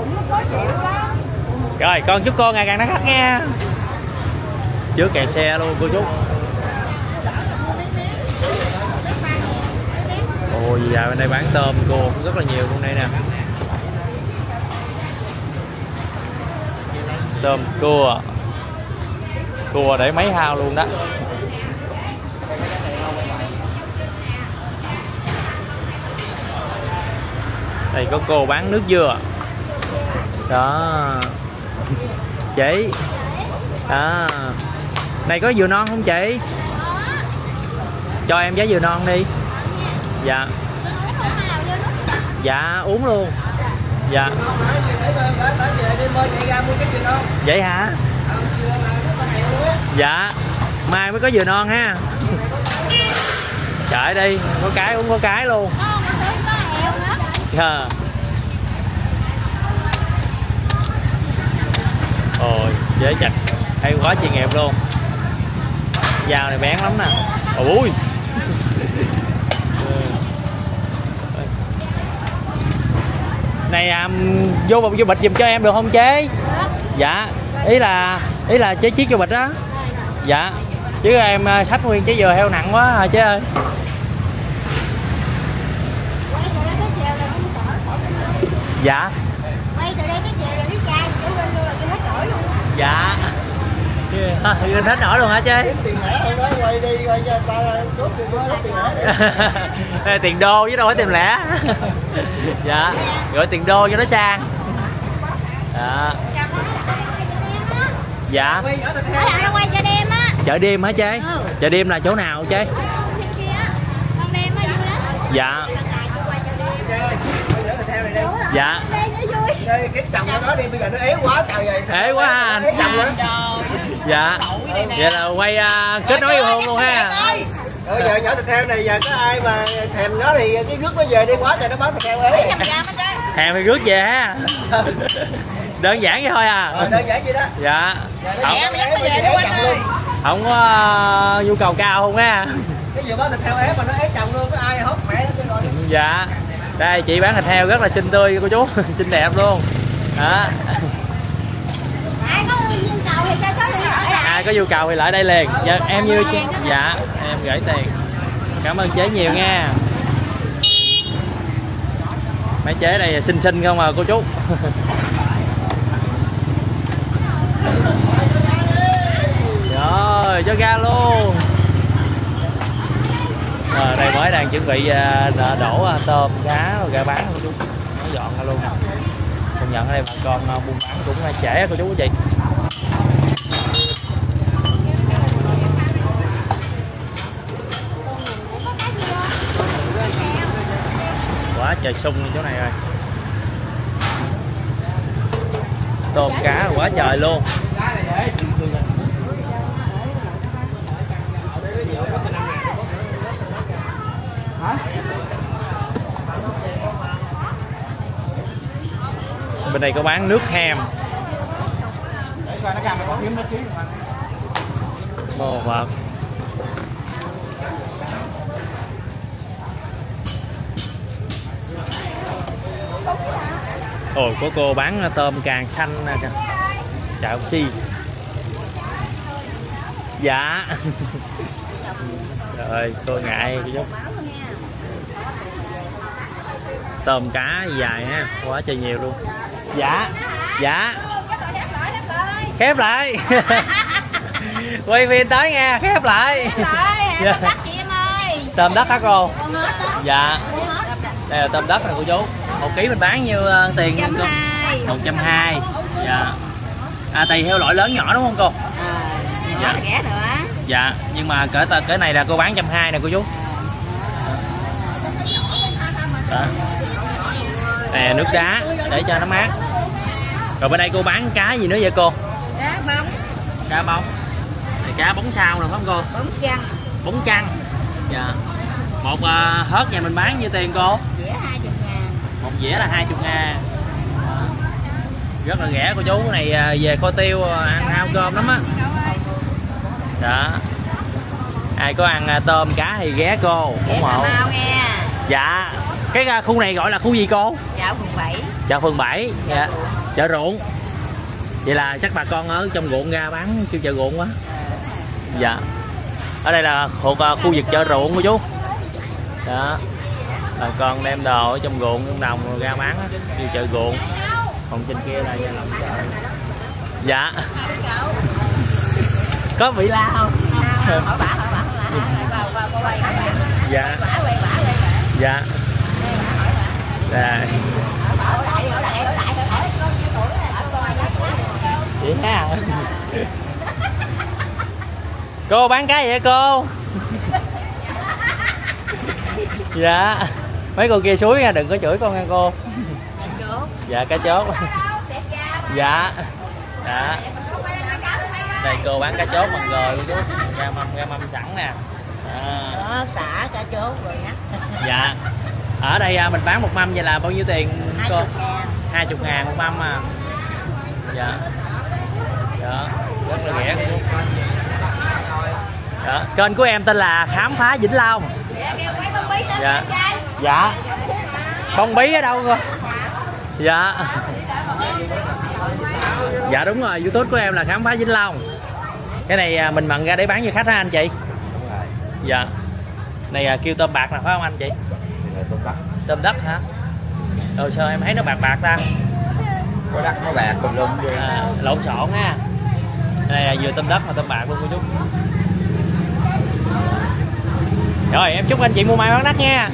Rồi con chúc cô ngày càng đắt khách nha. Trước kẹt xe luôn cô chú. Ôi giờ bên đây bán tôm cô cũng rất là nhiều luôn đây nè. Tôm cua. Cua để mấy hao luôn đó. Đây có cô bán nước dừa. Đó. Chị. À. Này có dừa non không chị? Cho em giá dừa non đi. Dạ. Dạ uống luôn. Dạ. Vậy hả? Dạ. Mai mới có dừa non ha. Trời đi, có cái uống có cái luôn. Dạ. Ôi, dễ chặt. Hay quá chuyên nghiệp luôn. Dao này bén lắm nè. Ôi. Này um, vô vô bịch giùm cho em được không chế? Dạ. Ý là ý là chế chiếc vô bịch đó. Dạ. Chứ em uh, xách nguyên trái dừa heo nặng quá hả chế ơi. Dạ. Quay từ đây cái chè rồi nước chai chỗ bên luôn là cho hết nổi luôn. Dạ. À, hết nổi luôn hả chế? Tiền lẻ thôi đó, quay đi quay cho ta cốt tiền cốt tiền lẻ. Tiền đô chứ đâu phải tiền lẻ. Dạ. Gọi tiền đô cho nó sang. Dạ. Dạ. Ở đâu quay chợ đêm á. Chợ đêm hả chế? Ừ. Chợ đêm là chỗ nào chế? Con đêm á vui lắm. Dạ. Dạ. Cái chồng nó nói đi bây giờ nó ế quá trời rồi. Ế quá ha anh. Ế chồng nữa. Dạ. Vậy là quay uh, kết nối yêu thương luôn ha. Rồi giờ nhỏ thịt heo này giờ có ai mà thèm nó thì cái rước nó về đi quá trời nó bán thịt heo ế. Thèm thì rước về ha. Đơn giản vậy thôi à. Rồi đơn giản vậy đó. Dạ. Không, không, không có uh, nhu cầu cao không ha. Cái vừa bán thịt heo ế mà nó ế chồng luôn, có ai hốt mẹ nó rồi. Dạ. Đây chị bán thịt heo rất là xinh tươi cô chú. Xinh đẹp luôn. Đó. Ai có nhu cầu thì cho số điện thoại. Ai có nhu cầu thì lại đây liền. Dạ, em như dạ em gửi tiền. Cảm ơn chế nhiều nha. Mấy chế này xinh xinh không à cô chú. Rồi cho ra luôn. Rồi đây mới đang chuẩn bị đổ tôm cá rồi ra bán cô chú. Nó dọn ra luôn nè. Công nhận ở đây bà con buôn bán cũng trễ cô chú chị. Quá trời sung chỗ này rồi. Tôm cá quá trời luôn. Bên đây có bán nước hem. Ồ Phật. Ồ có cô bán tôm càng xanh nè kìa. Chào oxy. Dạ. Rồi cô ngại cô chú. Tôm cá dài ha, quá trời nhiều luôn. Dạ. Dạ. Khép lại. Quay phim tới nha, khép lại. Dạ. Tôm đất hả cô? Dạ. Đây là tôm đất nè cô chú. Một ký mình bán nhiêu uh, tiền không cô? một trăm hai mươi. Dạ. À tùy theo loại lớn nhỏ đúng không cô? Dạ. Dạ. Nhưng mà cỡ cỡ này là cô bán một trăm hai mươi nè cô chú. Đó. Nè nước đá để cho nó mát. Rồi bên đây cô bán cá gì nữa vậy cô? Cá bóng. Cá bóng. Thì cá bóng sao rồi phải không cô? Bóng chăn. Bóng chăn. Dạ. Một uh, hớt nhà mình bán nhiêu tiền cô? Dĩa hai mươi ngàn. Một dĩa là hai mươi ngàn. Rất là rẻ cô chú. Cái này về kho tiêu ăn hao cơm lắm á. Đó. Ai có ăn tôm cá thì ghé cô ủng hộ. Nghe. Dạ. Cái khu này gọi là khu gì cô? Chợ phường bảy. Chợ phường bảy. Dạ. Chợ ruộng. Vậy là chắc bà con ở trong ruộng ra bán kêu chợ ruộng quá. Dạ. Ở đây là thuộc khu vực chợ ruộng cô chú. Đó. Bà con đem đồ ở trong ruộng trong đồng rồi ra bán kêu chợ ruộng. Còn trên kia là gia lòng chợ. Dạ. Có bị la không? Hỏi bả, hỏi bả, hỏi bả. Qua quay, dạ. Dạ. Rồi. Vậy ha. Cô bán cái gì vậy cô? Dạ. Mấy cô kia suối nha, đừng có chửi con nha cô. Dạ cá chốt. Dạ. Dạ. Đây cô bán cá chốt bằng rồi luôn chú. Ra mâm ra mâm sẵn nè. À. Đó, xả cá chốt rồi nhá. Dạ. Ở đây mình bán một mâm vậy là bao nhiêu tiền cô? hai mươi ngàn một mâm à. Dạ. Đó, rất là rẻ. Đó. Kênh của em tên là Khám Phá Vĩnh Long. Dạ. Dạ. Bông bí ở đâu cô? Dạ. Dạ đúng rồi, YouTube của em là Khám Phá Vĩnh Long. Cái này mình mận ra để bán cho khách hả anh chị? Dạ. Này kêu tôm bạc nè phải không anh chị? Tôm đất. Tôm đất hả? Rồi sao em thấy nó bạc bạc ta? Có đất có bạc cùng luôn. À, lộn xộn ha. Đây là vừa tôm đất mà tôm bạc luôn cô chú. Rồi em chúc anh chị mua may bán đắt nha.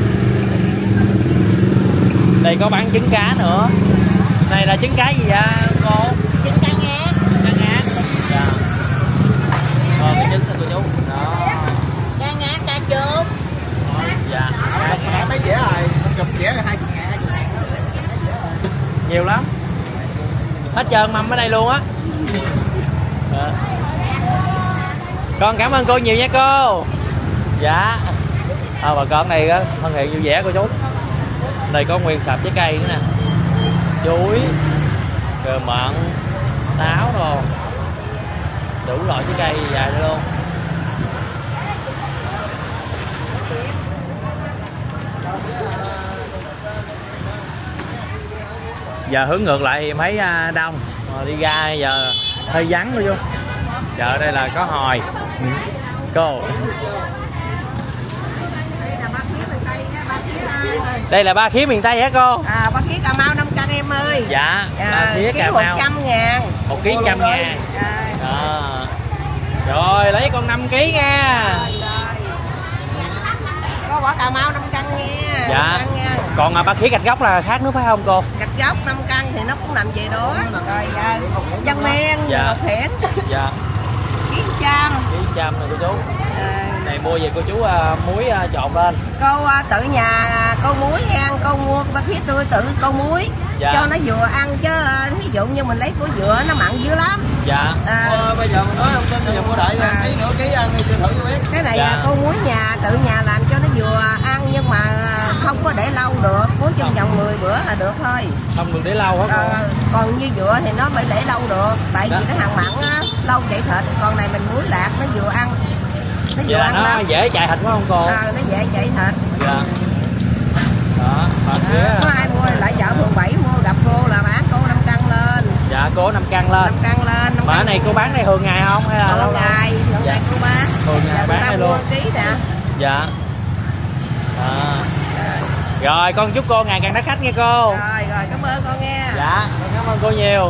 Đây có bán trứng cá nữa. Này là trứng cá gì vậy cô? Trứng cá ngát. Cá ngát. Dạ. Ờ, cái trứng thôi cô chú. Đó. Cá ngát, cá chốt. Dạ. Nãy mấy dĩa rồi, chục dĩa là hai mươi ngàn, hai mươi ngàn. Nhiều lắm. Hết trơn mâm ở đây luôn á. À. Con cảm ơn cô nhiều nha cô. Dạ. À, bà con này á, thân thiện vui vẻ cô chú. Đây có nguyên sạp trái cây nữa nè. Chuối, cờ mận, táo rồi. Đủ loại trái cây dài đây luôn. Giờ hướng ngược lại thì em thấy đông. Rồi đi ra giờ hơi vắng luôn vô. Giờ đây là có hồi. Cô. Đây là ba khía miền Tây hả cô? À, ba khía Cà Mau năm trăm em ơi. Dạ, à, ba khía Cà Mau một trăm ngàn. Một ký trăm ngàn. À. Rồi lấy con năm ký nha. Có quả Cà Mau năm trăm nha. Dạ. Còn ba khía gạch gốc là khác nước phải không cô? Gạch gốc năm căn thì nó cũng nằm về đó. Rồi à, văn men, dạ. Ngọc Hiển. Dạ. Ký trăm. Ký trăm này cô chú. À. Này mua về cô chú uh, muối uh, trộn lên. Cô uh, tự nhà cô muối nha, cô mua ba khía tươi tự cô muối. Dạ. Cho nó vừa ăn chứ uh, ví dụ như mình lấy của dừa nó mặn dữ lắm. Dạ. À. Ờ, bây giờ mình nói không tin bây giờ mua đợi à. Ký nửa ký ăn đi chưa thử cho biết. Cái này dạ. cô muối nhà tự nhà làm cho nó vừa ăn nhưng mà không có để lâu được, muối trong vòng mười bữa là được thôi. Không được để lâu hả cô? À, còn như dừa thì nó phải để lâu được, tại dạ. vì nó hàng mặn á, lâu chạy thịt. Còn này mình muối lạc nó vừa ăn, nó vừa dạ, ăn nó lắm. dễ chạy thịt phải không cô? À, nó dễ chạy thịt. Dạ. Đó, à, có ai mua lại chợ phường bảy mua gặp cô là bán cô năm căn lên. Dạ cô năm căn lên. năm căn lên. Mà cái này cô bán đây thường ngày không hay là thường ngày, thường dạ. ngày cô bán. Thường ngày bán đây luôn. Ký nè. Dạ. À. Rồi con chúc cô ngày càng đắt khách nha cô. Rồi rồi cảm ơn con nghe. Dạ, con cảm ơn cô nhiều.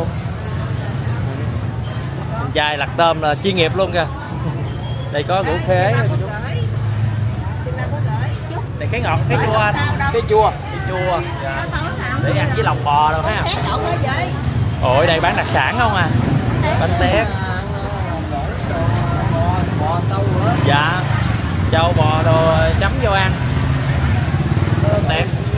Chai lặt tôm là chuyên nghiệp luôn kìa. Đây có rượu khế. Này cái ngọt, cái chua anh. Cái chua, cái chua. Dạ. Để ăn với lòng bò đâu ha. Ôi đây bán đặc sản không à? Bánh tét. Dạ. Châu bò đồ chấm vô ăn. Tét.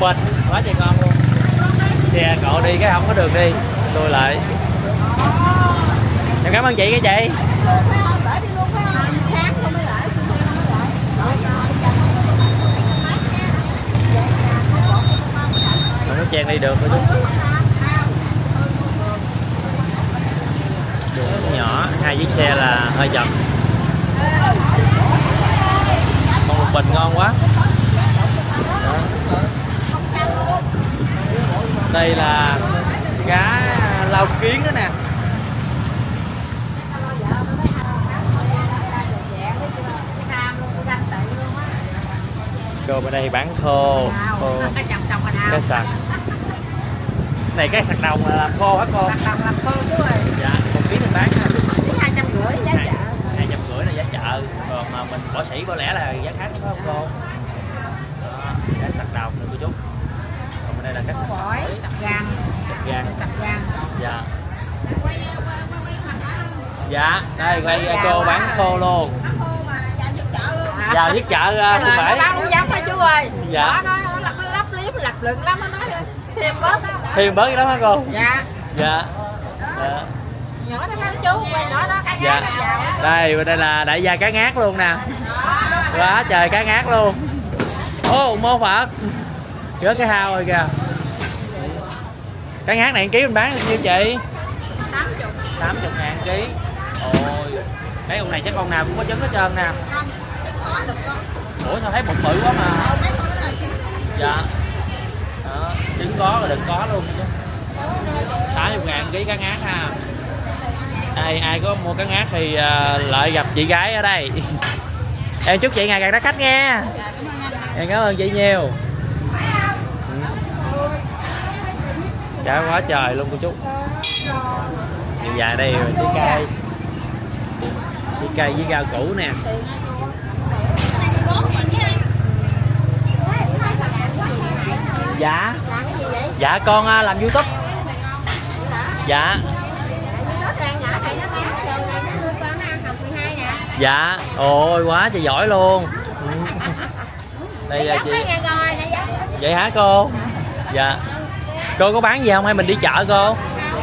bịch, quá trời ngon luôn. Xe cộ đi cái không có đường đi, tôi lại. Em cảm ơn chị cái chị. Không có chen đi được thôi chứ. Đường nhỏ, hai chiếc xe là hơi chậm. Còn một bình ngon quá. Đó. Đây là cá lau kiến đó nè. Cô bên đây bán khô, khô cá sặc. Này cái sặc đồng là làm khô hả cô? Sặc đồng làm khô chứ rồi. Dạ, một ký mình bán ha. hai trăm rưỡi giá chợ. Hai trăm rưỡi là giá chợ, còn mà mình bỏ sỉ có lẽ là giá khác phải không cô? Đó, cá sặc đồng nè cô chú. Còn bên đây là cá sặc Bỏi, sặc gan. Sặc gan. Sặc gan. Dạ. Dạ, đây quay cô bán khô luôn. Vào viết chợ không phải. Nó bán giống hả chú ơi. Dạ. Nó nó lắp lắp liếp lập luận lắm, nó nói thêm bớt. Thêm bớt cái đó hả cô? Dạ. Dạ. Dạ. Nhỏ nó bán chú, quay nhỏ đó cá Dạ. ngát. Đây, bên đây là đại gia cá ngát luôn nè. Quá trời cá ngát luôn. Ô, mô Phật. Rớt cái hao rồi kìa. Cá ngát này ký mình bán nhiêu chị? tám mươi ngàn ký. Ôi, mấy con này chắc con nào cũng có trứng hết trơn nè. Ủa sao thấy bụng bự quá mà. Dạ. Đó, trứng có rồi đừng có luôn chứ. tám mươi ngàn ký cá ngát ha. Ai ai có mua cá ngát thì uh, lại gặp chị gái ở đây. Em chúc chị ngày càng đắt khách nghe. Em cảm ơn chị nhiều. Trả quá trời luôn cô chú. Dài đây rồi trái cây. Trái cây với rau củ nè. Dạ. Dạ con làm YouTube. Dạ. Dạ. Ôi quá trời giỏi luôn. Đây là chị. Vậy hả cô? Dạ. Cô có bán gì không hay mình đi chợ cô?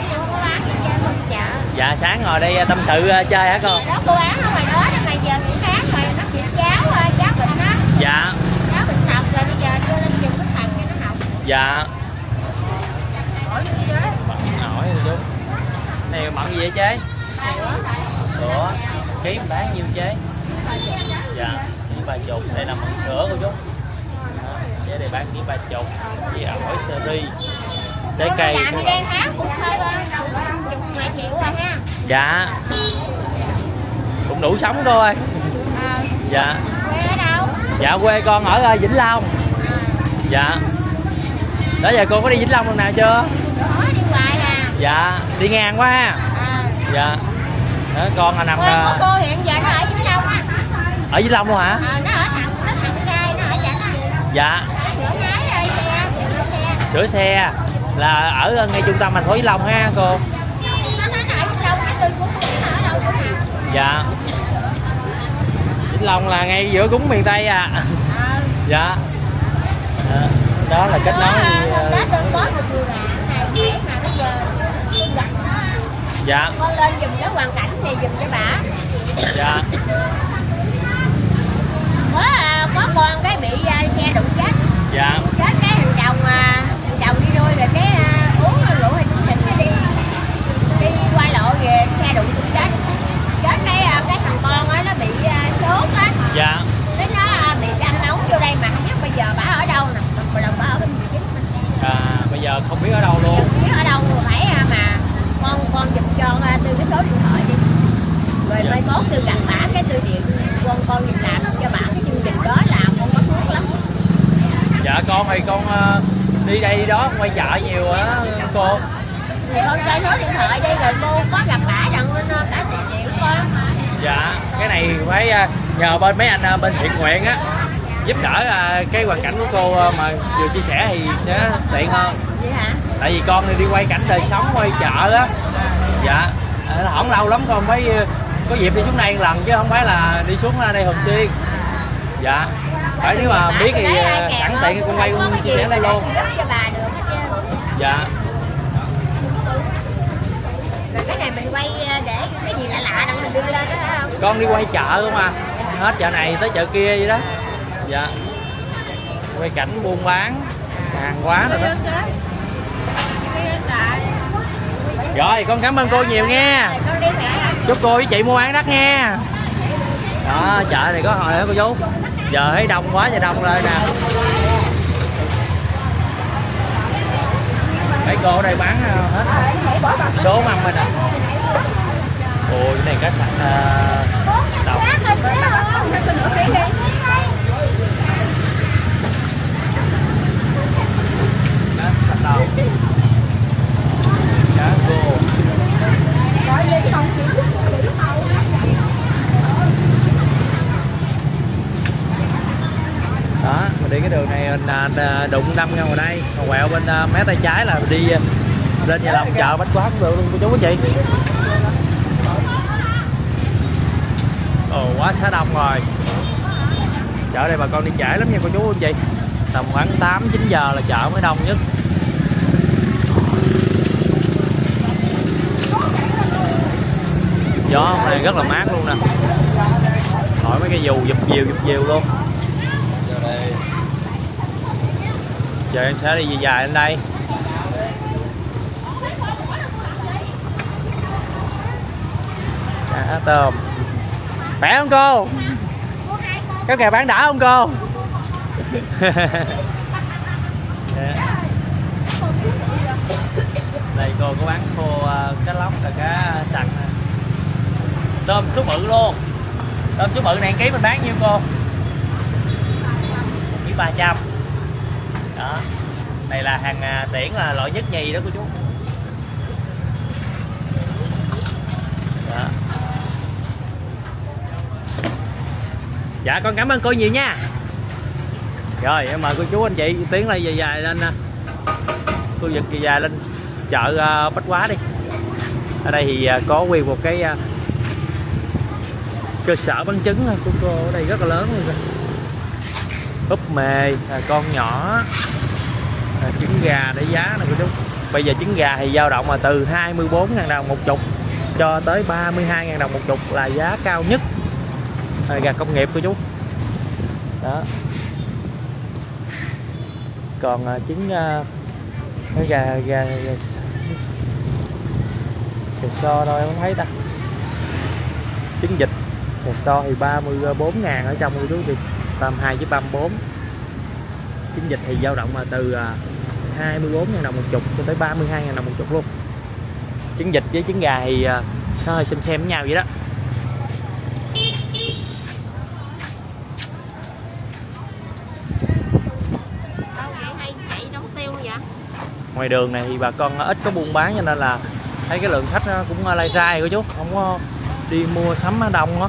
Dạ sáng ngồi đây tâm sự chơi hả cô? Đó cô bán ở ngoài đó, này giờ nghỉ khác rồi, nó chuyển cháo, cháo bình đó. Dạ. Cháo bình học rồi bây giờ đưa lên trường Bích Thần cho nó học. Dạ. Bận nổi rồi chú. Này bận gì vậy chế? Sữa. Ký mình bán nhiêu chế? Dạ. Ký ba chục. Đây là mận sữa cô chú. Chế đây bán ký ba chục. Với ổi sơ ri. Trái cây. Dạ nó đang tháng cũng hơi chục mười triệu rồi ha. Dạ. Cũng đủ sống cô ơi. À. Dạ. Quê ở đâu? Dạ quê con ở Vĩnh Long. Dạ. Đó giờ cô có đi Vĩnh Long lần nào chưa? Có đi hoài à. Dạ. Đi ngang quá ha. À. Dạ. Đó, con là nằm Quê của cô hiện giờ nó ở Vĩnh Long á. Ở Vĩnh Long luôn hả? À, nó ở thằng nó thằng trai nó ở Vĩnh. Dạ. Sửa máy rồi xe, sửa xe. Sửa xe là ở ngay trung tâm thành phố Vĩnh Long ha cô. Nó nói nó ở Vĩnh Long cái tôi cũng không biết nó ở đâu nữa. Dạ. Vĩnh Long là ngay giữa cúng miền Tây à. À. Dạ. À, đó là kết nối. Hôm đó tôi có một người bạn này biết mà nó giờ gặp nó. Dạ. Con lên giùm cái hoàn cảnh này giùm cho bà. Dạ. Có có con cái bị xe đụng chết. Dạ. Chết cái thằng chồng thằng chồng đi rồi rồi cái uống rượu hay xỉn cái đi đi qua lộ về xe đụng cũng chết. Chết cái cái thằng con á nó bị sốt á. Dạ. Cái nó bị đâm nóng vô đây mà không biết bây giờ bà ở đâu nè, mà lần bà ở bên Vĩnh. À bây giờ không biết ở đâu luôn. Không biết ở đâu rồi phải mà con con giùm cho từ cái số điện thoại đi. Rồi Dạ. mai mốt tôi gặp bả cái tôi điện con con giùm làm cho bả cái chương trình đó làm con có thuốc lắm. Dạ con thì con uh, đi đây đi đó quay chợ nhiều á cô. Thì con chơi số điện thoại đi rồi cô có gặp bả rằng cả tiền điện của con. Dạ cái này phải uh, nhờ bên mấy anh uh, bên thiện nguyện á giúp đỡ uh, cái hoàn cảnh của cô uh, mà vừa chia sẻ thì sẽ tiện hơn. Vậy hả? Tại vì con đi quay cảnh đời sống quay chợ á. Dạ uh, không lâu lắm con phải uh, có dịp đi xuống đây một lần chứ không phải là đi xuống đây thường xuyên. Dạ. Phải nếu mà biết thì sẵn tiện con quay con chia sẻ đây luôn. Dạ. Rồi cái này mình quay để cái gì lạ lạ đâu mình đưa lên đó không? Con đi quay chợ không à. Hết chợ này tới chợ kia vậy đó. Dạ. Quay cảnh buôn bán hàng quá rồi đó. Rồi con cảm ơn cô nhiều nha. Chúc cô với chị mua bán đắt nha. Đó chợ này có hồi hả cô chú. Giờ thấy đông quá giờ đông lên nè. Đây cô ở đây bán hết số măng bên nè. Ôi cái này cá sặc uh, đồng. Cá sặc đồng. Cá cô. Đó, mình đi cái đường này mình đụng đâm ra ngoài đây, còn quẹo bên mé tay trái là đi lên nhà lòng chợ Bách Quá cũng được luôn cô chú anh chị. Ồ quá khá đông rồi. Chợ đây bà con đi trễ lắm nha cô chú anh chị. Tầm khoảng tám chín giờ là chợ mới đông nhất. Gió hôm nay rất là mát luôn nè. Thổi mấy cái dù dụp dìu dụp dìu luôn. Giờ em sẽ đi dài dài lên đây. Cá tôm. Khỏe không cô? Có kè bán đã không cô? Đây cô có bán khô cá lóc và cá sặc. Tôm số bự luôn. Tôm số bự này ký mình bán nhiêu cô? Ký ba trăm. Đó. Này là hàng tiễn là loại nhất nhì đó cô chú. Đó. Dạ con cảm ơn cô nhiều nha. Rồi em mời cô chú anh chị tiến lại dài dài lên khu vực dài dài lên chợ Bách Quá đi. Ở đây thì có nguyên một cái cơ sở bán trứng của cô ở đây rất là lớn luôn. Úp mề con nhỏ. À, trứng gà để giá nè cô chú. Bây giờ trứng gà thì dao động mà từ hai mươi bốn ngàn đồng một chục cho tới ba mươi hai ngàn đồng một chục là giá cao nhất. À, gà công nghiệp cô chú. Đó. Còn à, trứng à, cái gà gà gà, gà so thôi không thấy ta. Trứng vịt gà so thì ba mươi bốn ngàn ở trong cô chú thì ba mươi hai với ba mươi bốn. Trứng vịt thì dao động mà từ hai mươi bốn ngàn đồng một chục cho tới ba mươi hai ngàn đồng một chục luôn. Trứng vịt với trứng gà thì nó hơi xem xem với nhau vậy đó. Ngoài đường này thì bà con ít có buôn bán cho nên là thấy cái lượng khách nó cũng lai rai của chú, không có đi mua sắm đông á.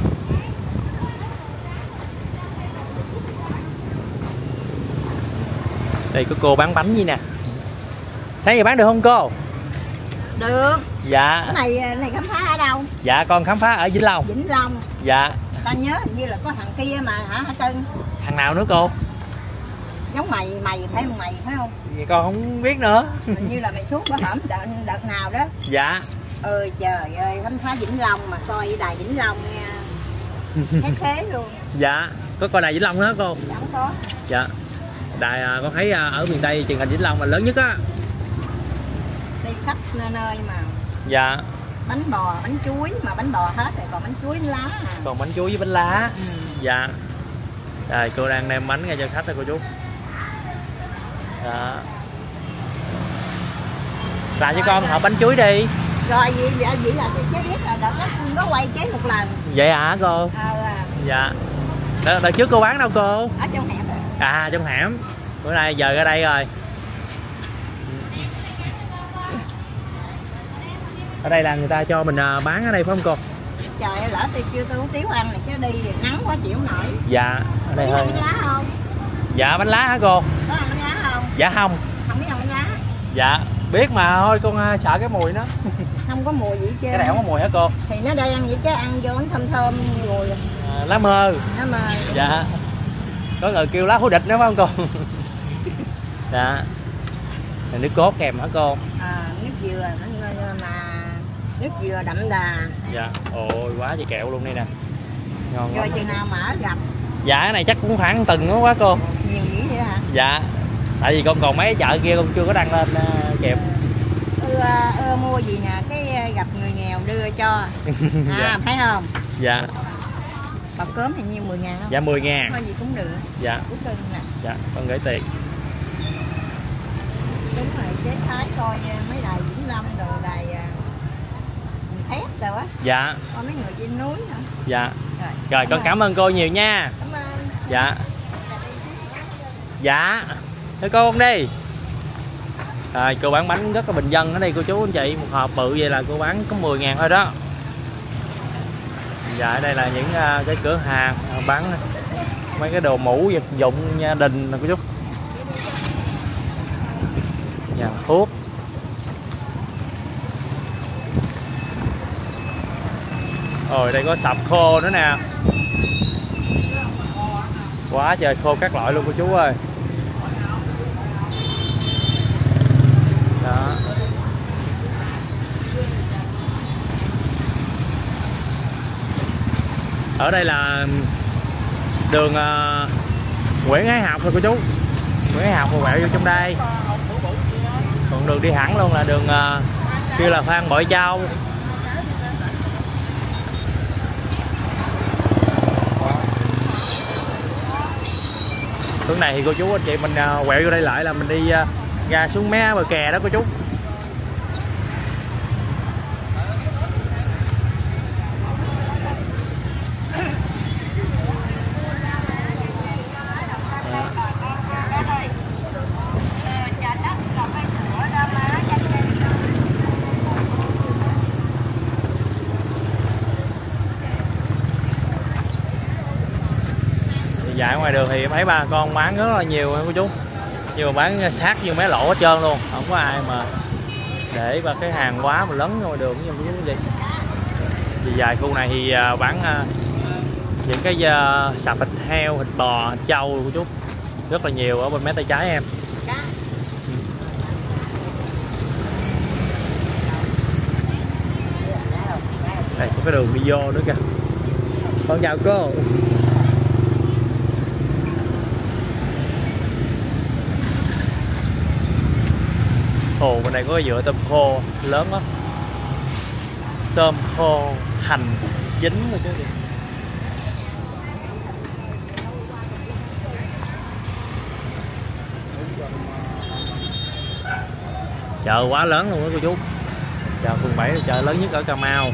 Đây có cô bán bánh gì nè. Sáng giờ bán được không cô? Được. Dạ. Cái này cái này khám phá ở đâu? Dạ con khám phá ở Vĩnh Long. Vĩnh Long. Dạ. Ta nhớ hình như là có thằng kia mà hả hả Tân? Thằng nào nữa cô? Giống mày mày phải không mày phải không? Vậy con không biết nữa. Hình như là mày xuống bữa hổm đợt, đợt nào đó. Dạ. Ơi trời ơi khám phá Vĩnh Long mà coi với đài Vĩnh Long nha. Thế thế luôn. Dạ. Có coi đài Vĩnh Long đó cô? Chẳng có. Dạ. Đài con thấy ở miền Tây truyền hình Vĩnh Long là lớn nhất á. Đi khắp nơi nơi mà. Dạ. Bánh bò, bánh chuối mà bánh bò hết rồi còn bánh chuối lá à. Còn bánh chuối với bánh lá. Ừ. Dạ. Rồi cô đang đem bánh ra cho khách rồi cô chú. Đó. Làm cho con hộp bánh chuối đi. Rồi vậy vậy, vậy là chế biết là đợt đó Phương có quay chế một lần. Vậy hả cô? Ờ à. Dạ. Đợt, đợt trước cô bán đâu cô? Ở trong hẻm rồi. À trong hẻm. Bữa nay giờ ra đây rồi. Ở đây là người ta cho mình bán ở đây phải không cô? Trời ơi lỡ tôi chưa tôi uống tiếu ăn này chứ đi nắng quá chịu không nổi. Dạ. Ở đây biết hơi. ăn bánh lá không? Dạ bánh lá hả cô? Có ăn bánh lá không? Dạ không. Không biết ăn bánh lá. Dạ biết mà thôi con sợ cái mùi nó. Không có mùi gì chứ. Cái này không có mùi hả cô? Thì nó đang vậy chứ ăn vô nó thơm thơm mùi. À, lá mơ. Lá mơ. Dạ. Có người kêu lá hú địch nữa phải không cô? Dạ. Nước cốt kèm hả cô? À, nước dừa mà nước dừa đậm đà. Dạ. Ôi quá trời kẹo luôn đây nè. Ngon quá. Rồi chừng nào mà ở gặp. Dạ cái này chắc cũng khoảng từng đó quá cô. Nhiều dữ vậy hả? Dạ. Tại vì con còn mấy chợ kia con chưa có đăng lên uh, kịp. Ưa, ưa mua gì nè, cái gặp người nghèo đưa cho. À Dạ. thấy không? Dạ. Bọc cớm thì nhiêu mười ngàn không? Dạ mười ngàn. Thôi gì cũng được. Dạ. Cũng cưng nè. Dạ con gửi tiền. Đúng rồi, chế thái coi mấy đài Vĩnh Lâm đồ đài thép rồi á. Dạ. Coi mấy người trên núi nữa. Dạ. Rồi, Rồi con cảm ơn cô nhiều nha. Cảm ơn. Dạ. Dạ. Thôi cô con đi. Rồi cô bán bánh rất là bình dân ở đây cô chú anh chị. Một hộp bự vậy là cô bán có mười ngàn thôi đó. Dạ ở đây là những uh, cái cửa hàng bán mấy cái đồ mũ vật dụng gia đình nè cô chú. Nhà thuốc. Rồi đây có sập khô nữa nè. Quá trời khô các loại luôn cô chú ơi. Đó. Ở đây là đường uh, Nguyễn Ái Học thôi cô chú. Nguyễn Ái Học rồi quẹo vô trong đây. Còn đường đi hẳn luôn là đường uh, kia là Phan Bội Châu. Hướng này thì cô chú anh chị mình uh, quẹo vô đây lại là mình đi uh, ra xuống mé bờ kè đó cô chú. Dạ ngoài đường thì em thấy ba con bán rất là nhiều cô chú. Nhưng mà bán sát như mấy lỗ hết trơn luôn. Không có ai mà để ba cái hàng hóa mà lấn ngoài đường như vậy. Vì dài khu này thì bán những cái sạp thịt heo, thịt bò, thịt trâu cô chú. Rất là nhiều ở bên mé tay trái em. Đây có cái đường đi vô nữa kìa. Con chào cô. Ồ bên đây có cái dựa tôm khô lớn đó. Tôm khô hành chín rồi chứ gì. Chợ quá lớn luôn đó cô chú. Chợ phường bảy là chợ lớn nhất ở Cà Mau.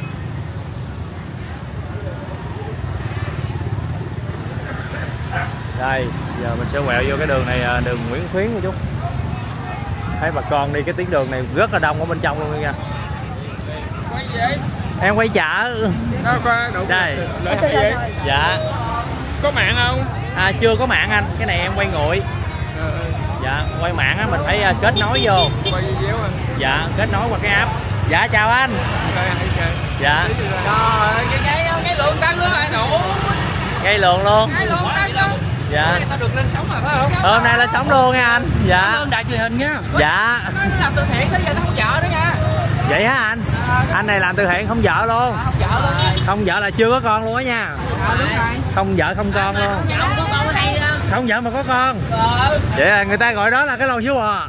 Đây giờ mình sẽ quẹo vô cái đường này, đường Nguyễn Khuyến cô chú. Thấy bà con đi cái tuyến đường này rất là đông ở bên trong luôn nha. Quay gì? Em quay chợ. Đâu qua đủ. Đây. Lợi hại gì? Dạ. Có mạng không? À chưa có mạng anh, cái này em quay nguội. Ừ. Dạ, quay mạng á mình phải kết nối vô. Quay video à? Dạ, kết nối qua cái app. Dạ chào anh. Dạ. Trời, cái cái cái lượng tăng luôn lại đủ. Gây lượng luôn. Cái lượng tăng luôn. Dạ. Tao được lên sóng rồi phải không? Hôm nay lên sóng luôn nha anh. Dạ. Cảm ơn đài truyền hình nha. Dạ. Nó làm từ thiện tới giờ nó không vợ nữa nha. Vậy hả anh? Anh này làm từ thiện không vợ luôn. Không vợ luôn nha. Không vợ là chưa có con luôn á nha. À, đúng rồi. Không vợ không con luôn. Không vợ có con ở đây đâu. Không vợ mà có con. Rồi. Vậy là người ta gọi đó là cái lon số bò.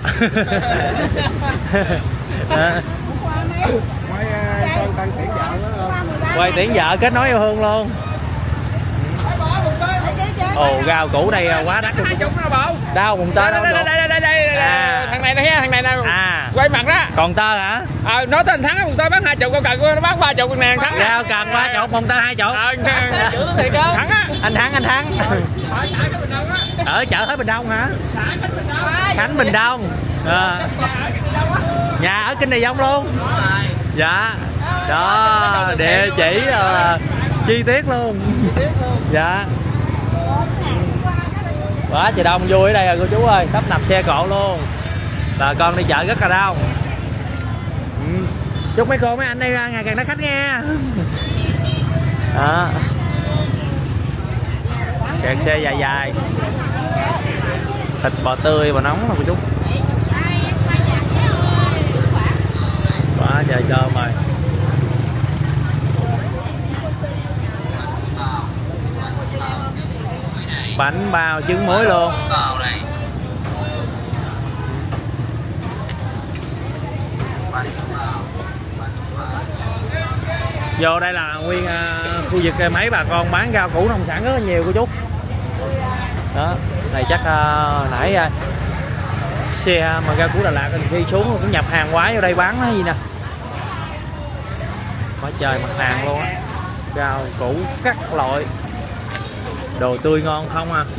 Quay con tăng tiễn vợ nữa không? Quay tiễn vợ kết nối yêu thương luôn. Ồ rau củ đây quá đắt luôn. Hai chục đâu bộ. Đâu còn tơ đâu. Đây đây đây đây đây. À. Thằng này nè, thằng này nè. À. Quay mặt đó. Còn tơ hả? Ờ nói tên thắng còn tơ bán hai chục, con cần nó bán ba chục con nàng thắng. Rau cần ba chục, còn tơ hai chục. Ờ thiệt á. Thắng á. Anh thắng anh thắng. Ở xã Khánh Bình Đông á. Ở chợ Khánh Bình Đông hả? Xã Khánh Bình Đông. Khánh Bình Đông. À. Nhà ở Kinh Đài Dông luôn. Dạ. Đó, địa chỉ là chi tiết luôn. Dạ. Quá trời đông vui ở đây rồi cô chú ơi, tấp nập xe cộ luôn. Bà con đi chợ rất là đông. Ừ. Chúc mấy cô mấy anh đây ra ngày càng đắt khách nha. Đó. Kẹt xe dài dài. Thịt bò tươi bò nóng nè cô chú. Quá trời cơm rồi. Bánh bao trứng muối luôn. Vô đây là nguyên uh, khu vực mấy bà con bán rau củ nông sản rất là nhiều cô chú. Đó, này chắc uh, nãy uh, xe mà rau củ Đà Lạt khi xuống cũng nhập hàng hóa vô đây bán nó gì nè. Quá trời mặt hàng luôn á. Rau củ các loại. Đồ tươi ngon không à.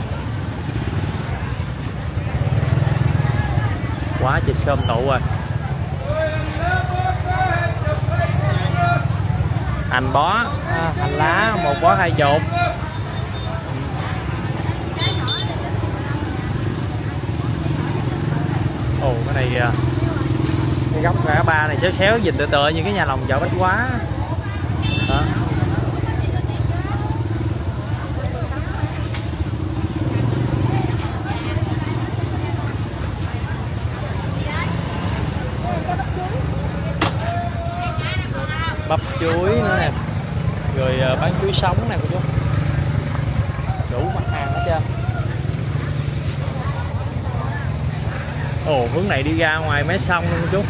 Quá trời sơm tụ rồi. Hành bó, à, hành lá một bó hai chục. Ồ cái này cái góc ngã ba này xéo xéo nhìn tựa tựa như cái nhà lòng chợ Bách Hóa. Đó. Bắp chuối nữa nè, rồi bán chuối sống nè cô chú, đủ mặt hàng hết trơn. Ồ hướng này đi ra ngoài mé sông luôn cô chú.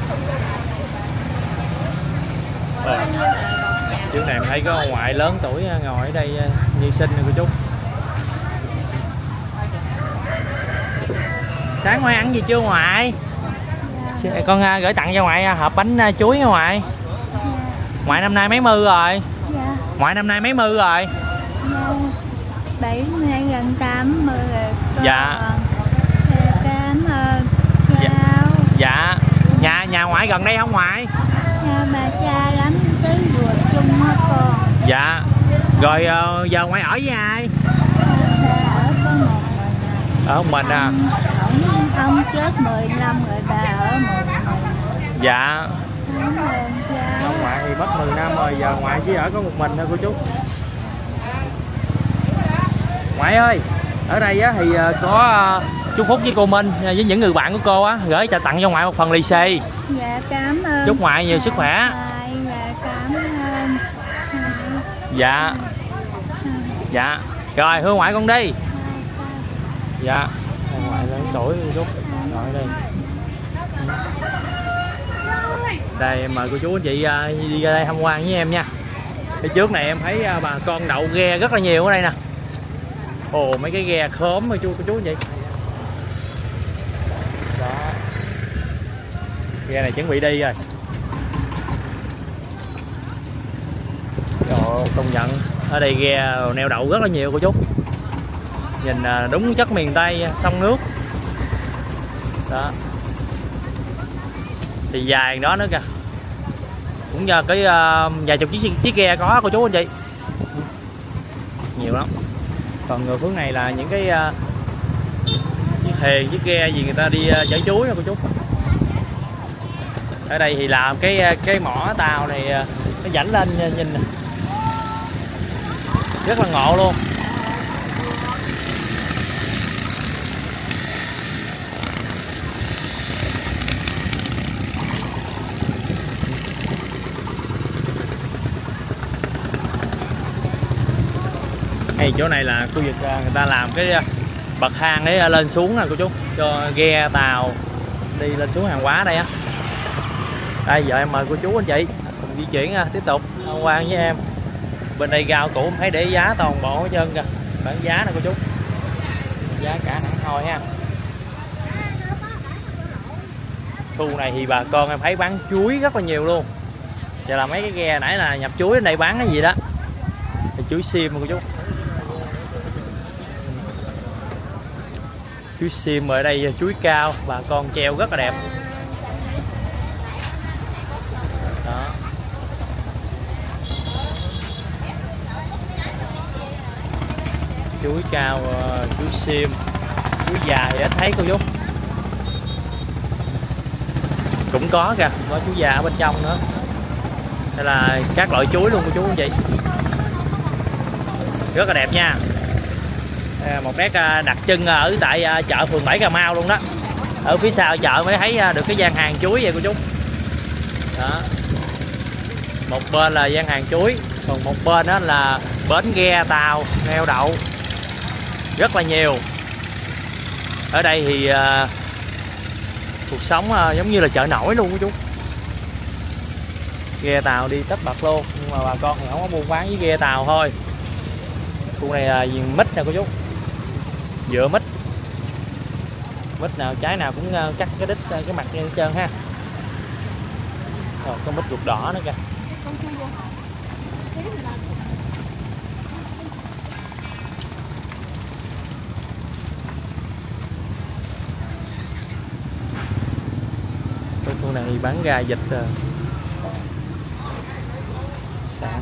Ồ, trước này em thấy có ông ngoại lớn tuổi ngồi ở đây như sinh nè cô chú. Sáng ngoại ăn gì chưa ngoại? Con gửi tặng cho ngoại hộp bánh chuối nha ngoại. Ngoại năm nay mấy mươi rồi? Dạ. Ngoại năm nay mấy mươi rồi? Dạ. bảy nay gần tám mươi rồi. Con. Dạ. Cảm ơn. Dạ. Dạ. Nhà nhà ngoại gần đây không ngoại? Nhà bà xa lắm tới vượt chung hết con. Dạ. Rồi giờ ngoại ở với ai? Ở có một mình. Ở một mình à? Ông, ông chết mười năm rồi bà ở một mình. Dạ. Ông ngoại thì mất mười năm rồi, giờ ngoại chỉ ở có một mình thôi cô chú. Ngoại ơi, ở đây á, thì có chú Phúc với cô Minh với những người bạn của cô á gửi cho tặng cho ngoại một phần lì xì. Dạ cảm ơn. Chúc ngoại nhiều sức khỏe. Dạ cảm ơn. Dạ. Dạ. Rồi hứa ngoại con đi. Dạ. Ngoại lớn tuổi cô chú. Rồi đây. Đây mời cô chú anh chị đi ra đây tham quan với em nha. Phía trước này em thấy bà con đậu ghe rất là nhiều ở đây nè. Ồ mấy cái ghe khóm mà chú cô chú anh chị. Đó. Ghe này chuẩn bị đi rồi. Rồi công nhận ở đây ghe neo đậu rất là nhiều cô chú. Nhìn đúng chất miền Tây, sông nước. Đó. Thì dài đó nữa kìa, cũng nhờ cái uh, vài chục chiếc chiếc ghe có cô chú anh chị, nhiều lắm. Còn ngược hướng này là những cái uh, chiếc thuyền chiếc ghe gì người ta đi uh, chở chuối nè cô chú. Ở đây thì làm cái cái mỏ tàu này uh, nó rảnh lên nhìn nè, rất là ngộ luôn. Hay chỗ này là khu vực người ta làm cái bậc thang để lên xuống nè cô chú, cho ghe tàu đi lên xuống hàng hóa đây á. Đây giờ em mời cô chú anh chị cùng di chuyển tiếp tục tham quan với em. Bên đây rau củ em thấy để giá toàn bộ hết trơn kìa, bảng giá nè cô chú, giá cả hẳn thôi ha. Khu này thì bà con em thấy bán chuối rất là nhiều luôn. Giờ là mấy cái ghe nãy là nhập chuối ở đây bán cái gì đó, thì chuối xiêm cô chú. Chuối xiêm ở đây chuối cao, bà con treo rất là đẹp. Đó. Chuối cao, chuối xiêm, chuối già thì ít thấy cô chú. Cũng có kìa, có chuối già ở bên trong nữa. Đây là các loại chuối luôn cô chú anh chị. Rất là đẹp nha. À, một nét đặc trưng ở tại chợ phường bảy Cà Mau luôn đó. Ở phía sau chợ mới thấy được cái gian hàng chuối vậy cô chú. Đó. Một bên là gian hàng chuối, còn một bên đó là bến ghe tàu neo đậu rất là nhiều. Ở đây thì uh, cuộc sống uh, giống như là chợ nổi luôn cô chú. Ghe tàu đi tất bật luôn, nhưng mà bà con thì không có buôn bán với ghe tàu thôi. Khu này là uh, mít nè cô chú, dựa mít, mít nào trái nào cũng uh, cắt cái đít uh, cái mặt lên hết trơn ha. Rồi có mít ruột đỏ nữa kìa. Cái khu này bán gà vịt sản.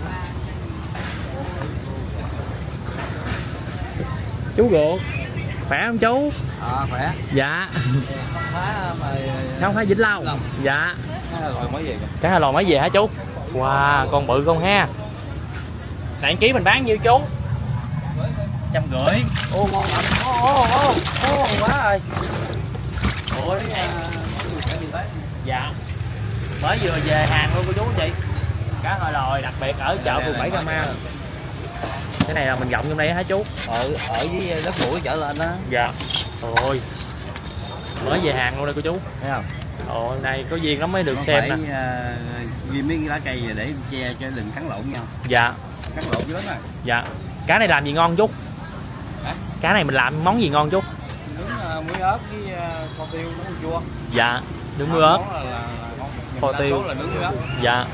Chú ruột khỏe không chú? À, khỏe. Dạ. Mà... Không phải Vĩnh Long. Long. Dạ. Cái Hà Lòi mới về kìa. Cái Hà Lòi mới về hả chú? Wow, con bự con ha. Này ký mình bán nhiêu chú? Trăm rưỡi. Ô ngon lắm. Ô ô ô ô quá rồi. Ủa cái này. Dạ. Mới vừa về hàng luôn cô chú anh chị. Cá Hà Lòi đặc biệt ở chợ phường bảy Cà Mau. Cái này là mình rộng trong đây hả chú? Ở ở dưới đất mũi trở lên đó. Dạ. Ôi. Mới về hàng luôn đây cô chú. Thấy không? Ồ, này có duyên lắm mới được Nó xem phải, nè. Uh, ghi miếng lá cây để che cho đừng cắn lộn nhau. Dạ. Cắn lộn dữ lắm rồi. Dạ. Cá này làm gì ngon chú? Hả? Cá này mình làm món gì ngon chú? Nướng uh, muối ớt với uh, kho tiêu nướng chua. Dạ. Nướng muối ớt. Là, là, là ngon. Kho tiêu. Số là nướng muối ớt. Dạ.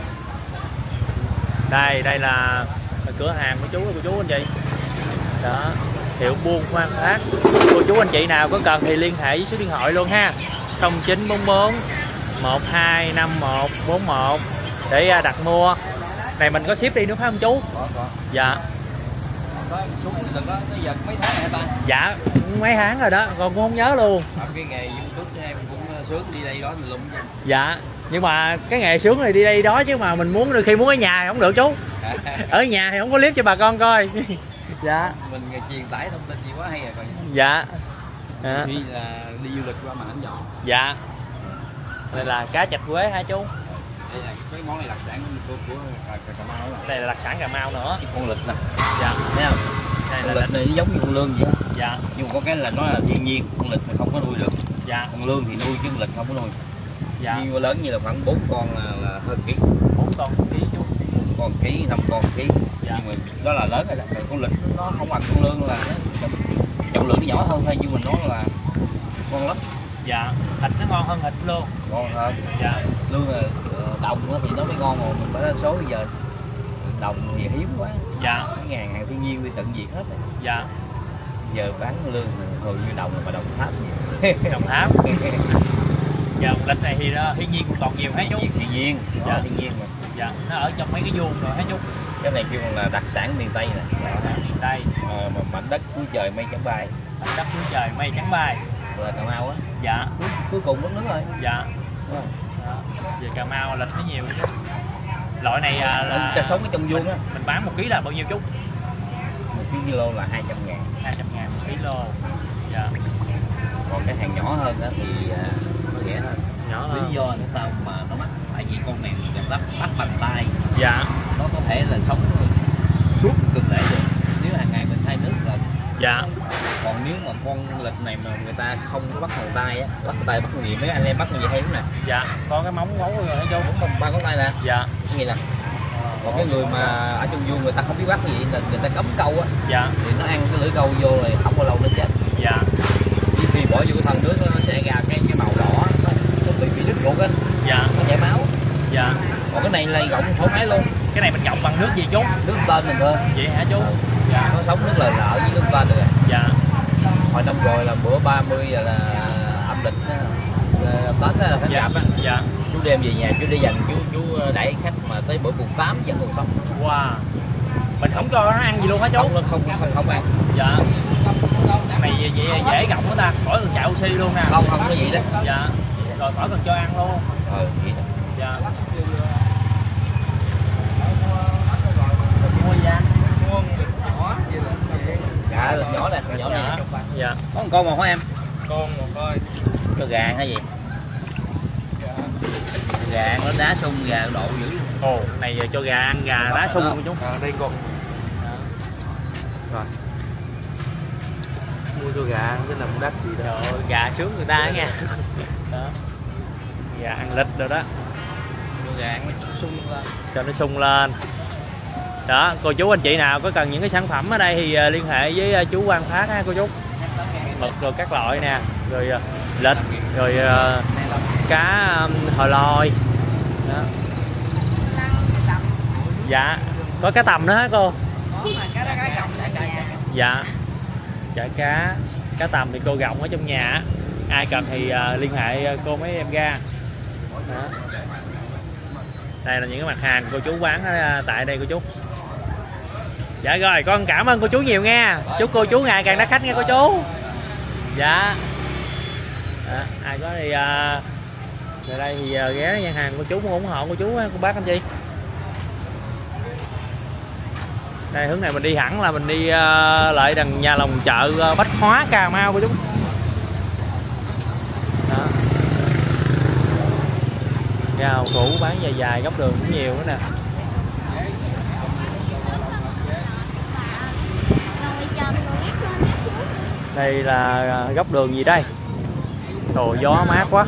Đây, đây là cửa hàng của chú cô chú anh chị. Đó. Hiệu buôn Hoang Phát. Cô chú anh chị nào có cần thì liên hệ với số điện thoại luôn ha. không chín bốn bốn một hai năm một bốn một để đặt mua. Này mình có ship đi nữa phải không chú? Có, có. Dạ. Có xuống thì đừng có tới giờ mấy tháng hả ta? Dạ, mấy tháng rồi đó, con cũng không nhớ luôn. Làm cái nghề YouTube em cũng sướng đi đây đó thì lụng. Dạ, nhưng mà cái nghề sướng này đi đây đó chứ mà mình muốn khi muốn ở nhà thì không được chú. Ở nhà thì không có clip cho bà con coi. Dạ. Mình truyền tải thông tin gì quá hay rồi coi. Dạ. À. Khi là đi du lịch qua mà ảnh dọn. Dạ. Đây là cá chạch quế hả chú? Đây là cái món này đặc sản của của Cà Mau đó. Đây là đặc sản Cà Mau nữa. Con lịch nè. Dạ. Thấy không? Đây con là lịch này nó giống như con lươn vậy đó. Dạ. Nhưng mà có cái là nó là thiên nhiên, con lịch thì không có nuôi được. Dạ. Con lươn thì nuôi chứ con lịch không có nuôi. Dạ. Như lớn như là khoảng bốn con là, là hơn ký. bốn con ký chú. bốn con ký, năm con ký. Dạ. Nhưng mà đó là lớn rồi đó. Còn con lịch nó không bằng con lươn là trọng lượng nó nhỏ hơn thôi, nhưng mà nó là ngon lắm. Dạ. Thịt nó ngon hơn thịt luôn. Ngon hơn. Dạ. Lương là đồng thì nó mới ngon, rồi mình phải ra số bây giờ đồng thì hiếm quá. Dạ. Cái ngàn hàng thiên nhiên đi tận diệt hết rồi. Dạ. Giờ bán lương thường như đồng là mà đồng tháp. Đồng Tháp. Dạ, lịch này thì nó thiên nhiên còn nhiều hả chú? Thiên nhiên. Dạ. Thiên nhiên mà. Dạ, nó ở trong mấy cái vuông rồi hả chú? Cái này kêu là đặc sản miền Tây nè. Đặc sản miền Tây. À, mà mảnh đất cuối trời mây trắng bay. Mảnh đất cuối trời mây trắng bay. Là Cà Mau á. Dạ. Cuối, cuối cùng đất nước rồi. Dạ. Đó. Về Cà Mau lịch nó nhiều chú. Loại này à, là Trà sống ở trong vuông á. Mình bán một ký là bao nhiêu chú? Một ký lô là hai trăm ngàn. hai trăm ngàn một ký lô. Dạ. Còn cái hàng nhỏ hơn đó thì nó rẻ hơn. Nhỏ hơn. Lý do là sao mà nó mắc? Tại vì con này mình bắt bắt bằng tay. Dạ. Nó có thể là sống suốt cực lệ được. Nếu hàng ngày mình thay nước là. Dạ. Còn nếu mà con lịch này mà người ta không có bắt bằng tay á, bắt tay bắt gì mấy anh em bắt như vậy thấy đúng nè. Dạ. Có cái móng ngấu rồi hả chú? Đúng không? Ba ngón tay nè. Dạ. Như nè. Còn cái người mà ở trong vuông người ta không biết bắt gì là người ta cấm câu á. Dạ. Thì nó ăn cái lưỡi câu vô rồi không bao lâu nó chết. Dạ. Khi, khi bỏ vô cái thân nước nó sẽ ra cái cái màu đỏ, nó, nó bị bị đứt ruột á. Dạ. Nó chảy máu. Dạ. Còn cái này là gọng thoải mái luôn. Cái này mình gọng bằng nước gì chú? Nước tên mình thôi. Vậy hả chú? Ừ. Dạ. Nó sống nước lời lợ với nước tên được rồi. Dạ. Hồi năm rồi là bữa ba mươi là, là âm lịch Tết là tháng Dạ. Chạp á. Dạ. Chú đem về nhà chú đi dành chú chú đẩy khách mà tới bữa mùng tám vẫn còn sống. Wow. Mình không cho nó ăn gì luôn hả chú? Không, không không không ăn. Dạ. Này vậy, vậy dễ gọng của ta, khỏi cần chạy oxy luôn nè. Không không có gì đó. Dạ. Rồi khỏi cần cho ăn luôn. Ừ vậy đó. Dạ. Mua gì anh? Gà Dạ, nhỏ này, nhỏ này. Dạ. Có một con một hả em? Con một coi. Cho gà hay gì? Gà nó đá sung gà độ dữ luôn. Ồ, này giờ cho gà ăn gà đá sung luôn chú. À, đây con. Rồi. Mua cho gà ăn cái làm đắt gì đó. Trời ơi, gà sướng người ta nha. Đó. Gà ăn lịch rồi đó. Cho gà ăn nó sung lên. Cho nó sung lên. Đó, cô chú anh chị nào có cần những cái sản phẩm ở đây thì uh, liên hệ với uh, chú Quang Phát ha cô chú. Mực rồi các loại nè, rồi uh, lịch, rồi uh, cá um, hồi lòi. Đó. Dạ, có cá tầm nữa hả cô? Dạ. Chả cá, cá tầm thì cô gọng ở trong nhà. Ai cần thì uh, liên hệ cô mấy em ra. Đó. Đây là những cái mặt hàng cô chú bán uh, tại đây cô chú. Dạ rồi, con cảm ơn cô chú nhiều nha. Chúc cô chú ngày càng đắt khách nha cô chú. Dạ. Đó, ai có thì uh, về đây thì uh, ghé gian hàng cô chú muốn ủng hộ cô chú cô bác anh chị. Đây hướng này mình đi hẳn là mình đi uh, lại đằng nhà lòng chợ uh, Bách Hóa Cà Mau cô chú. Đó. Rau củ bán dài dài góc đường cũng nhiều nữa nè. Đây là góc đường gì đây? Trời gió mát quá.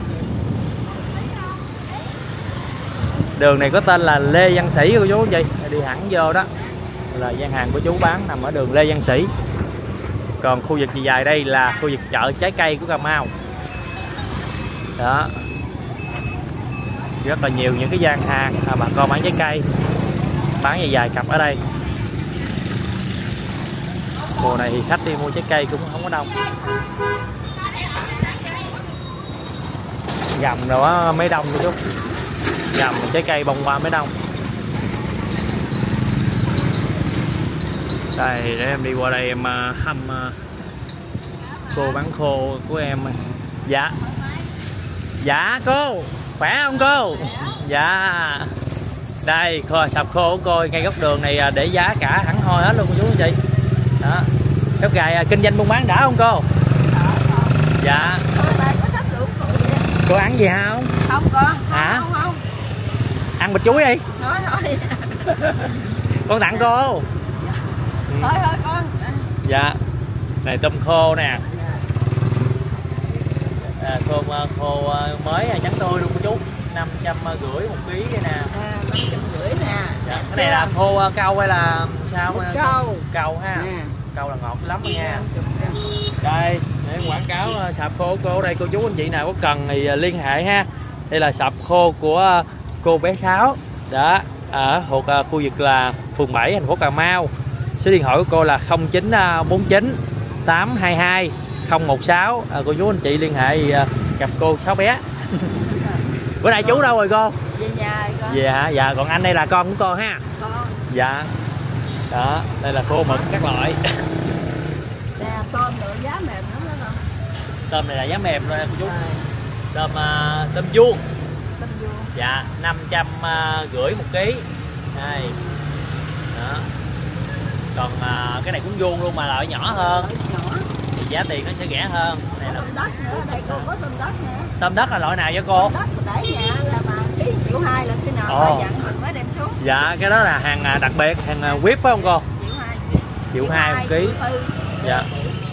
Đường này có tên là Lê Văn Sĩ cô chú anh chị. Đi hẳn vô đó là gian hàng của chú bán nằm ở đường Lê Văn Sĩ. Còn khu vực gì dài đây là khu vực chợ trái cây của Cà Mau. Đó. Rất là nhiều những cái gian hàng à, bà con bán trái cây, bán dài dài cặp ở đây. Mùa này thì khách đi mua trái cây cũng không có đông. Gầm rồi mới đông chút. Gầm trái cây bông hoa mới đông. Đây để em đi qua đây em thăm cô bán khô của em. Dạ. Dạ cô, khỏe không cô? Dạ. Đây kho sạp khô của cô ngay góc đường này để giá cả hẳn hoi hết luôn cô chú anh chị. Đó. Các gài kinh doanh buôn bán đã không cô? Dạ. Cô ăn gì không? Không con. Hả? Không, không. Ăn bịch chuối đi. Thôi thôi. Con tặng cô. Thôi thôi con. Dạ. Này tôm khô nè. À, tôm khô mới trắng tươi luôn cô chú. năm trăm rưỡi một ký đây nè. À, năm trăm rưỡi nè. Dạ. Cái này là khô câu hay là sao? Câu. Câu ha. Nè. Câu là ngọt lắm rồi nha. Đây, để quảng cáo sạp khô của cô đây, cô chú anh chị nào có cần thì liên hệ ha. Đây là sạp khô của cô bé Sáu. Đó, ở thuộc khu vực là phường bảy thành phố Cà Mau. Số điện thoại của cô là không chín bốn chín tám hai hai không một sáu. À, cô chú anh chị liên hệ gặp cô Sáu bé. Bữa nay chú đâu rồi cô? Về nhà rồi con. Về hả? Dạ, còn anh đây là con của cô ha. Con. Dạ. Đó, đây là khô mực các loại. Nè, tôm được giá mềm lắm đó con. Tôm này là giá mềm rồi cô chú. Tôm uh, tôm vuông. Tôm vuông. Dạ, năm trăm rưỡi một ký. Đây. Đó. Còn uh, cái này cũng vuông luôn mà loại nhỏ hơn. Nhỏ. Thì giá tiền nó sẽ rẻ hơn. Này là Tôm đất nữa, đây cô có tôm đất nữa. tôm đất là loại nào vậy cô? Tôm đất để nhà là mà ký triệu hai là khi nào Ồ. phải dặn mới đem xuống. Dạ, cái đó là hàng đặc biệt, hàng whip phải không cô? Triệu hai. Triệu hai một ký. Dạ.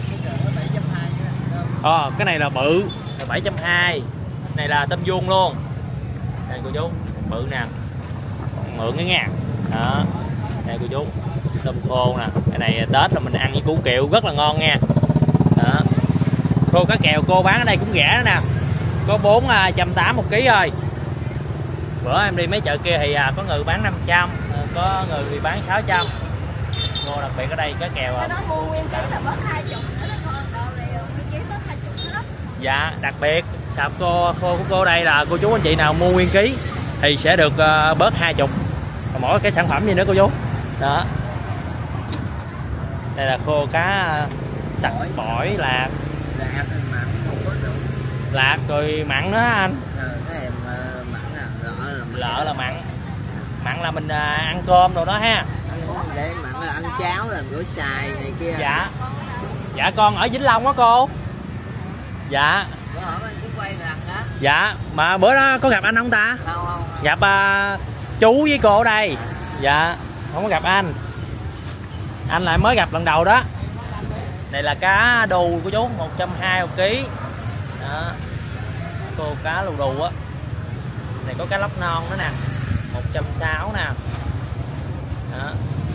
Ờ, cái này là bự là bảy trăm hai mươi. Này là tôm vuông luôn. Đây cô chú, bự nè. Mượn cái nha. Đó. Đây cô chú, tôm khô nè. Cái này Tết là mình ăn với củ kiệu rất là ngon nha. Đó. Khô cá kèo cô bán ở đây cũng rẻ nè. Có bốn trăm tám mươi một ký thôi. Bữa em đi mấy chợ kia thì có người bán năm trăm, có người thì bán sáu trăm. Cô đặc biệt ở đây cá kèo. Cái đó mua nguyên ký là bớt hai mươi nữa đó con. Đồ này nguyên ký bớt hai mươi nữa đó. Dạ, đặc biệt sạp cô khô của cô đây là cô chú anh chị nào mua nguyên ký thì sẽ được uh, bớt hai mươi. Mỗi cái sản phẩm gì nữa cô chú. Đó. Đây là khô cá sặc bổi lạc. Lạc mặn không có được. Lạc rồi mặn nữa anh. Ờ, cái em mặn à, lợ là mặn. Lợ là mặn. Mặn là mình uh, ăn cơm rồi đó ha. Ăn để mặn là ăn cháo làm gỏi xài này kia. Dạ. Dạ con ở Vĩnh Long á cô. Dạ. Bữa hổm anh cũng quay lần đó. Dạ, mà bữa đó có gặp anh không ta? Không không. Gặp uh, chú với cô ở đây. Dạ, không có gặp anh. Anh lại mới gặp lần đầu đó. Này là cá đù của chú, một trăm hai mươi một ký. Đó. Cô cá lù đù á. Này có cá lóc non nữa nè, một trăm sáu mươi nè. Đó.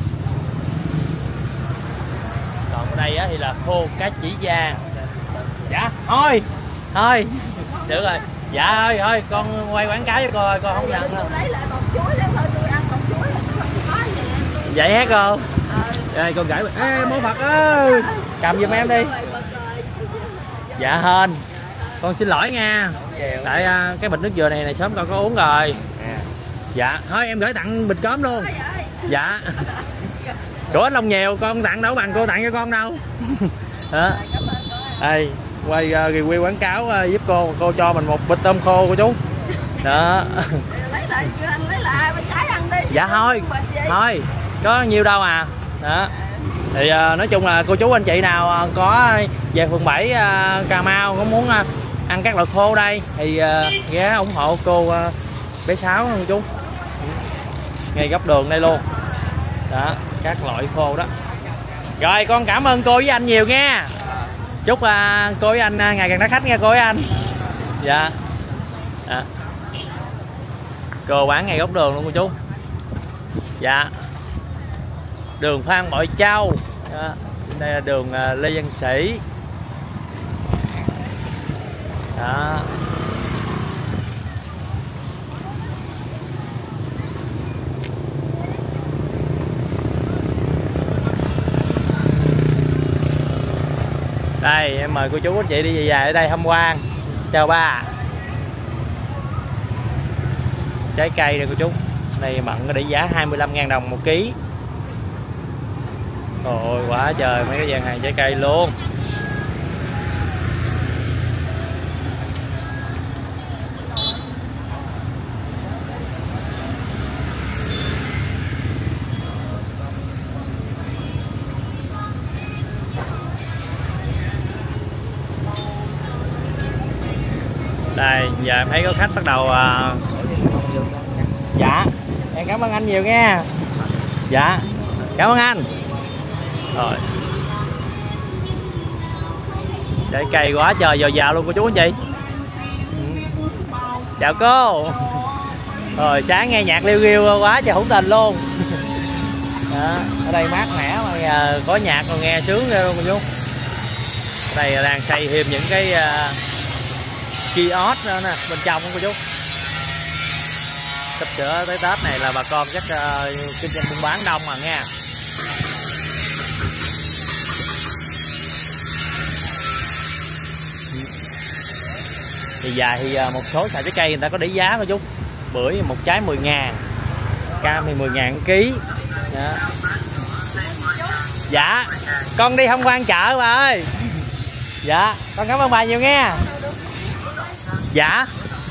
Còn ở đây á thì là khô cá chỉ vàng. Dạ, thôi. Thôi. Được rồi. Dạ thôi thôi, con quay quảng cáo cho cô, con không nhận đâu. Lấy lại một chuối đó thôi, tôi ăn một chuối là tôi có gì. Vậy hả cô? Đây con gửi. Ê mô Phật ơi, cầm giùm em đi. Dạ hên. Con xin lỗi nha. Tại uh, cái bịch nước dừa này này sớm con có uống rồi. Dạ, thôi em gửi tặng bịch cốm luôn. Dạ. Của anh Long nhiều, con tặng đâu bằng cô tặng cho con đâu. Đó. Đây, quay uh, review quảng cáo uh, giúp cô, cô cho mình một bịch tôm khô của chú. Đó. Lấy lại chưa anh, lấy lại bên trái ăn đi. Dạ thôi. Thôi, có nhiêu đâu à. Đó. Thì uh, nói chung là cô chú anh chị nào uh, có về phường bảy uh, Cà Mau có muốn uh, ăn các loại khô đây thì uh, ghé ủng hộ cô uh, bé Sáu cô chú. Ngay góc đường đây luôn. Đó, các loại khô đó. Rồi con cảm ơn cô với anh nhiều nha. Chúc uh, cô với anh uh, ngày càng đắt khách nha cô với anh. Dạ. Đó. Cô bán ngay góc đường luôn cô chú. Dạ. Đường Phan Bội Châu. Đó. Đây là đường uh, Lê Văn Sĩ. Đó. Đây em mời cô chú anh chị đi về dài ở đây tham quan. Chào ba. Trái cây đây cô chú. Này mận để giá hai mươi lăm ngàn đồng một ký. Ôi quá trời mấy cái gian hàng trái cây luôn. Đây giờ em thấy có khách bắt đầu uh... dạ em cảm ơn anh nhiều nha. Dạ cảm ơn anh. Rồi trái cây quá trời dồi dào luôn cô chú anh chị. Chào cô. Rồi sáng nghe nhạc liêu riêu quá trời hữu tình luôn. Đó, ở đây mát mẻ mà giờ có nhạc còn nghe sướng ghê luôn cô chú. Ở đây đang xây thêm những cái uh, kiosk nữa nè bên trong cô chú. Sắp sửa tới Tết này là bà con chắc uh, kinh doanh buôn bán đông mà nha. Thì dài thì uh, một số sạp trái cây người ta có để giá cô chú. Bưởi một trái mười ngàn, cam thì mười ngàn ký. Đó. Dạ con đi tham quan chợ bà ơi. Dạ con cảm ơn bà nhiều nha. Dạ.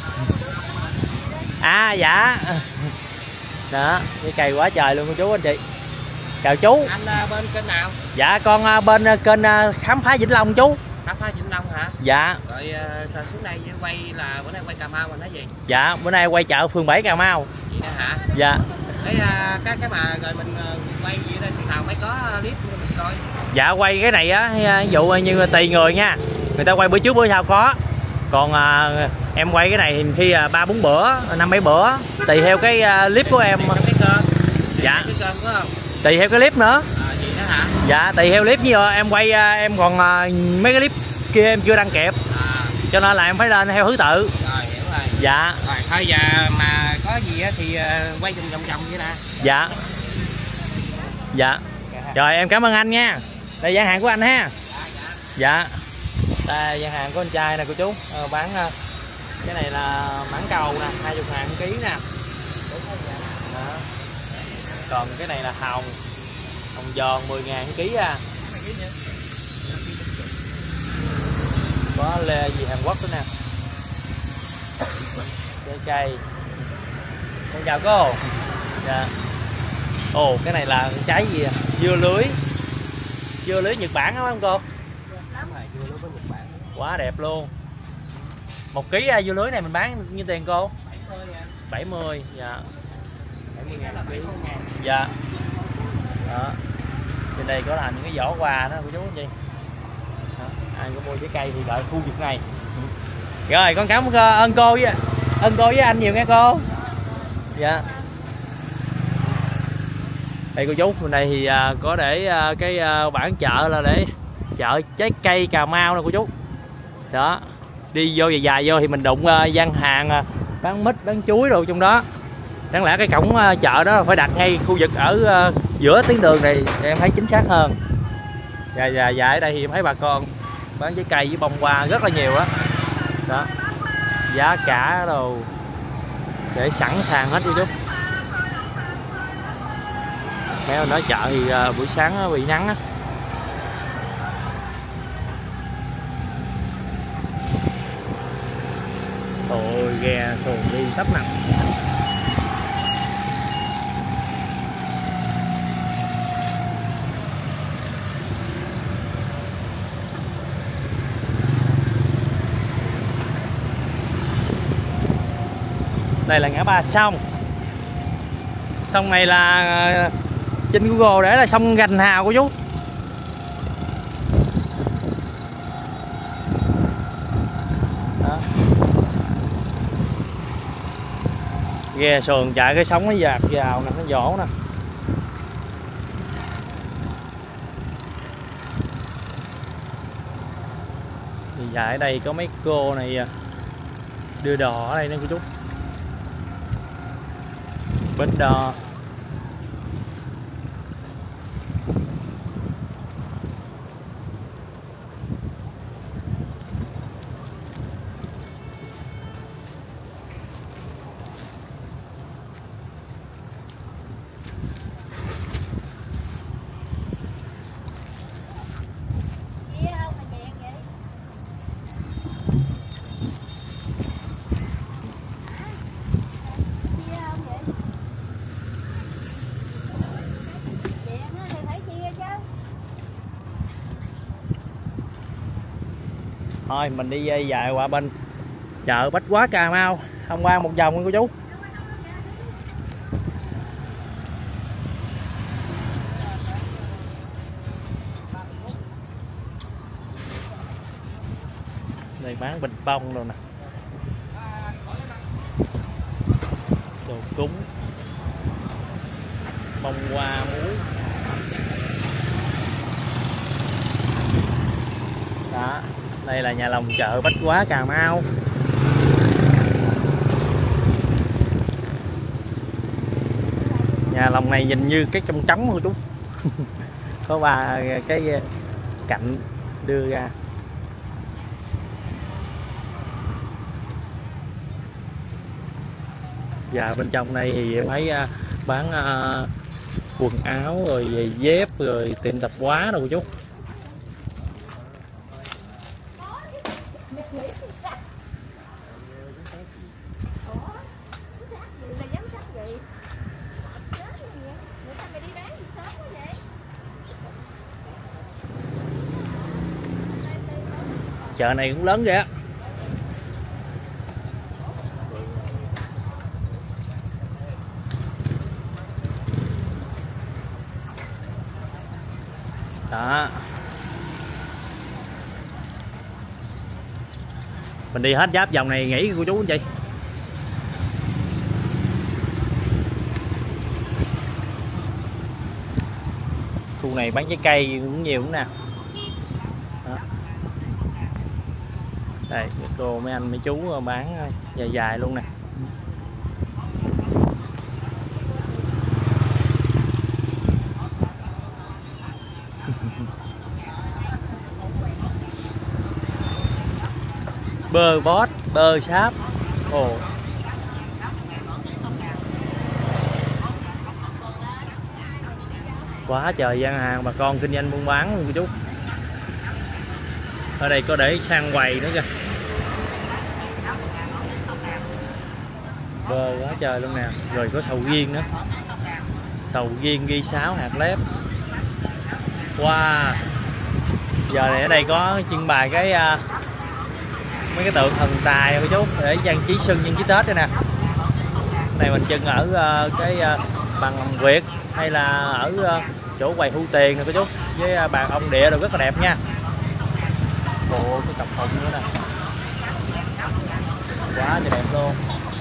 À dạ. Đó cái cây quá trời luôn cô chú anh chị. Chào chú. Anh bên kênh nào? Dạ con bên kênh Khám Phá Vĩnh Long chú. Khám Phá Vĩnh Long hả? Dạ. Rồi sao xuống đây quay là bữa nay quay Cà Mau mình nói gì? Dạ bữa nay quay chợ phường bảy Cà Mau. Vậy đó hả? Dạ. Cái cái cái mà rồi mình quay gì đây thì nào mới có clip cho mình coi. Dạ quay cái này á ví dụ như tùy người nha. Người ta quay bữa trước bữa sau có. Còn à, em quay cái này khi à, ba bốn bữa, năm bảy bữa tùy theo cái à, clip của em. Cái cơm. Dạ. Cái cơm phải không? Tùy theo cái clip nữa. À, vậy đó hả? Dạ tùy theo clip như em quay à, em còn à, mấy cái clip kia em chưa đăng kịp. À. Cho nên là em phải lên theo thứ tự. Rồi hiểu rồi. Dạ. Rồi thôi giờ mà có gì thì quay vòng vòng vòng vậy nè. Dạ. Dạ. Rồi em cảm ơn anh nha. Đây gian hàng của anh ha. Dạ. Đây gian hàng của anh trai nè cô chú. Ờ, bán cái này là mãng cầu nè, hai mươi ngàn ký nè. Đó. Còn cái này là hồng. Hồng giòn mười ngàn ký à. Có lê gì Hàn Quốc nữa nè. Trái cây. Con chào cô. Dạ. Ồ, cái này là trái gì à? Dưa lưới. Dưa lưới Nhật Bản hả không cô? Quá đẹp luôn. Một ký dưa lưới này mình bán nhiêu tiền cô? bảy mươi. Dạ. bảy mươi ngàn một ký. Dạ. Đó. Trên đây có làm những cái giỏ quà đó cô chú anh chị. Đó. Ai có mua trái cây thì đợi khu vực này. Rồi con cảm ơn cô với ơn cô với anh nhiều nghe cô. Dạ. Đây cô chú, bên đây thì à, có để à, cái à, bảng chợ là để chợ trái cây Cà Mau nè cô chú. Đó. Đi vô dài dài vô thì mình đụng à, gian hàng à, bán mít, bán chuối đồ trong đó. Đáng lẽ cái cổng à, chợ đó phải đặt ngay khu vực ở à, giữa tuyến đường này em thấy chính xác hơn. Dạ dạ dạ ở đây thì em thấy bà con bán trái cây với bông hoa rất là nhiều đó. Đó. Giá cả đồ để sẵn sàng hết cô chú. Nếu nói chợ thì uh, buổi sáng uh, bị nắng á. Thôi ghe xuồng đi tấp nặng. Đây là ngã ba sông. Sông này là uh, trên Google để là sông Gành Hào cô chú. Đó. Ghe xuồng chạy cái sóng nó dạt vào nè, nó dỗ nè. Thì dài ở đây có mấy cô này đưa đò ở đây nè cô chú. Bến đò. Thôi mình đi dài qua bên chợ Bách Hóa Cà Mau tham quan một vòng nha cô chú. Đây bán bình bông rồi nè, đồ cúng, bông hoa muối. Đó. Đây là nhà lòng chợ Bách Hóa Cà Mau. Nhà lòng này nhìn như cái trong trống thôi chú. Có ba cái cạnh đưa ra. Và bên trong đây thì thấy bán quần áo rồi giày dép rồi tiệm tạp hóa đâu chú. Chợ này cũng lớn kìa. Đó. Mình đi hết giáp vòng này nghỉ cô chú anh chị. Khu này bán trái cây cũng nhiều lắm nè. Đó. Đây cô mấy anh mấy chú bán dài dài luôn nè. Bơ bót, bơ sáp. Ồ. Quá trời gian hàng bà con kinh doanh buôn bán luôn chú. Ở đây có để sang quầy nữa kìa. Bơ quá trời luôn nè. Rồi có sầu riêng nữa. Sầu riêng ghi sáu hạt lép. Wow. Giờ này ở đây có trưng bày cái uh, mấy cái tượng thần tài cô chú để trang trí xuân nhân trí Tết đây nè. Này mình trưng ở uh, cái uh, bằng Việt hay là ở uh, chỗ quầy thu tiền nè cô chú, với uh, bàn ông địa đều rất là đẹp nha. Bộ cái cặp thùng nữa nè, quá trời đẹp luôn.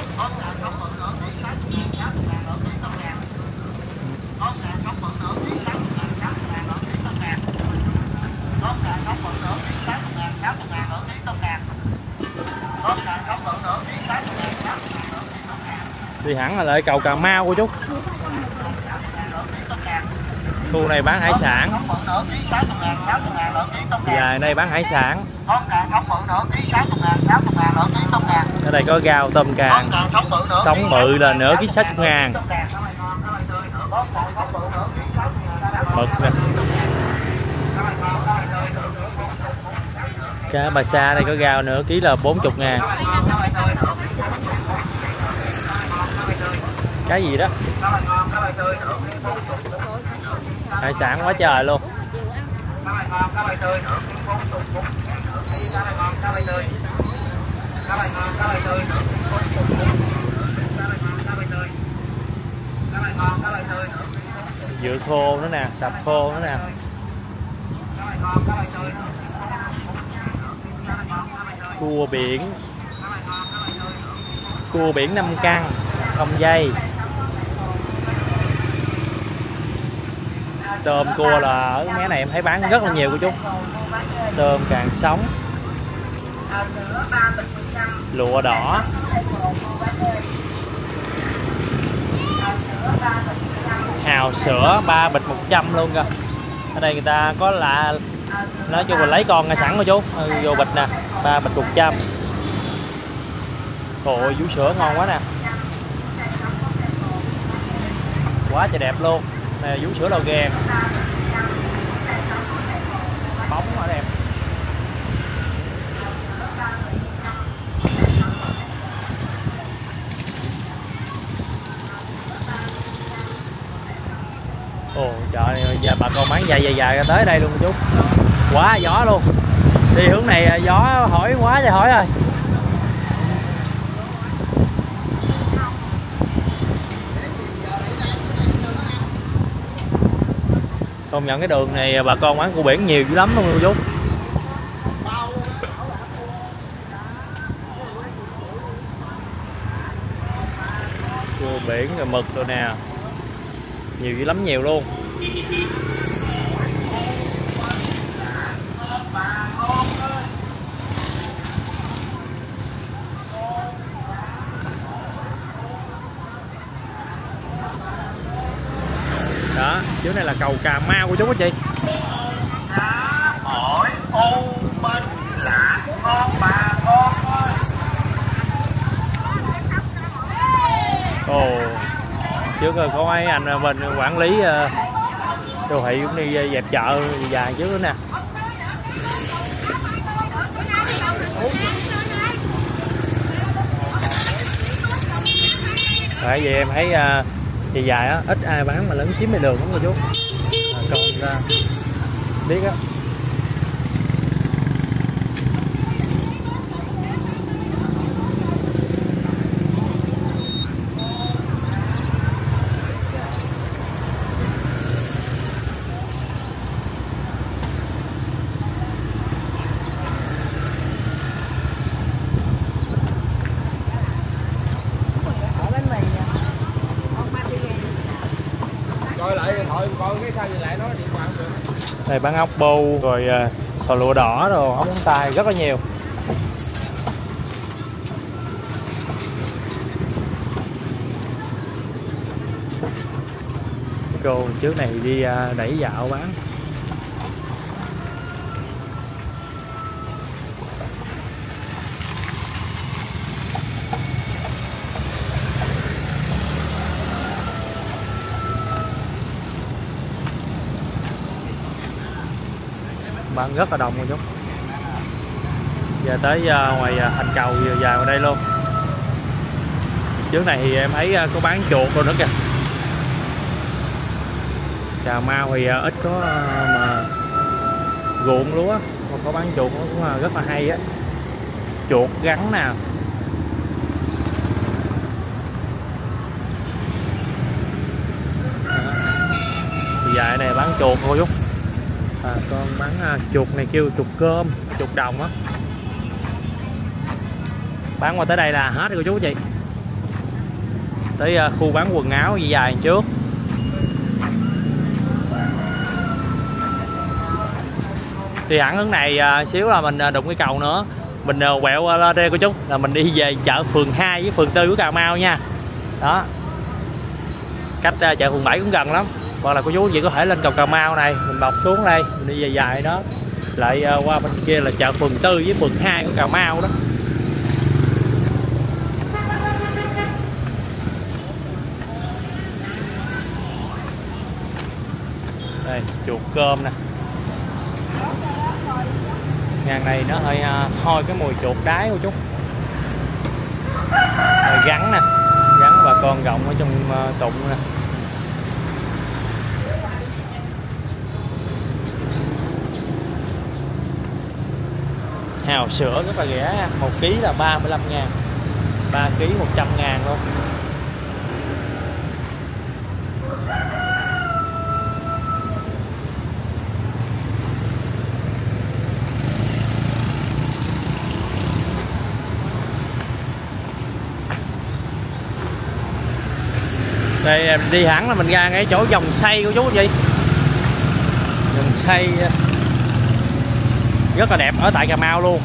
Đi hẳn là lại cầu Cà Mau cô chú. Khu này bán hải sản. Dài đây bán hải sản. Ở đây có rau tôm càng. Sống bự là nửa ký sáu mươi ngàn. Mực nè. Cá Bà Sa đây có rau nửa ký là bốn mươi ngàn. Cái gì đó? Hải sản quá trời luôn. Dừa khô nữa nè, sạp khô nữa nè. Cua biển. Cua biển năm căn, không dây. Tôm cua là ở mé này em thấy bán rất là nhiều cô chú. Tôm càng sống. Lụa đỏ. Hào sữa ba bịch một trăm luôn cơ. Ở đây người ta có là nói chung là lấy con ngay sẵn cô chú. Vô bịch nè, ba bịch một trăm. Ôi vú sữa ngon quá nè. Quá trời đẹp luôn. Nè vú sữa lò gèn. Bóng quá đẹp. Ồ trời ơi, giờ bà con bán dài dài dài ra tới đây luôn chú. Quá gió luôn. Đi hướng này gió hỏi quá trời hỏi rồi. Công nhận cái đường này bà con bán cua biển nhiều dữ lắm luôn cô chú. Cua biển rồi mực rồi nè. Nhiều dữ lắm, nhiều luôn. Đó, chỗ này là cầu Cà Mau của chú anh chị. Hỏi ô bên lạ ngon bà con ơi. Ồ, trước rồi có mấy anh bên quản lý siêu thị cũng đi dẹp chợ dài trước nữa nè. Bởi vì em thấy uh, thì dài á, ít ai bán mà lấn chiếm đường đúng rồi chú. À, còn uh, biết á. Đây bán ốc bu rồi uh, sò lụa đỏ rồi ốc móng tay rất là nhiều. Cô trước này đi uh, đẩy dạo bán. Bán rất là đông rồi chú. Giờ tới uh, ngoài uh, thành cầu vừa dài ngoài đây luôn. Trước này thì em thấy uh, có bán chuột rồi nữa kìa. Cà Mau thì ít có mà ruộng lúa, không có bán chuột cũng rất là hay á. Chuột gắn nè. Dài này bán chuột thôi chút. À, con bán à, chuột này kêu chuột cơm, chuột đồng á. Bán qua tới đây là hết rồi cô chú chị. Tới à, khu bán quần áo gì dài trước. Thì hẳn hướng này à, xíu là mình à, đụng cái cầu nữa. Mình à, quẹo lên đây cô chú là mình đi về chợ phường hai với phường tư của Cà Mau nha. Đó. Cách à, chợ phường bảy cũng gần lắm. Hoặc là cô chú chỉ có thể lên cầu Cà Mau này, mình bọc xuống đây, mình đi dài dài đó. Lại uh, qua bên kia là chợ phường tư với phường hai của Cà Mau đó. Đây, chuột cơm nè. Ngàn này nó hơi uh, hôi cái mùi chuột đái cô chú. Rồi gắn nè, gắn và con rộng ở trong uh, tụng nè. Hào sữa rất là rẻ, một ký là ba mươi lăm ngàn, ba ký một trăm ngàn luôn. Đây đi hẳn là mình ra ngay chỗ dòng xây của chú gì. Dòng xây rất là đẹp ở tại Cà Mau luôn.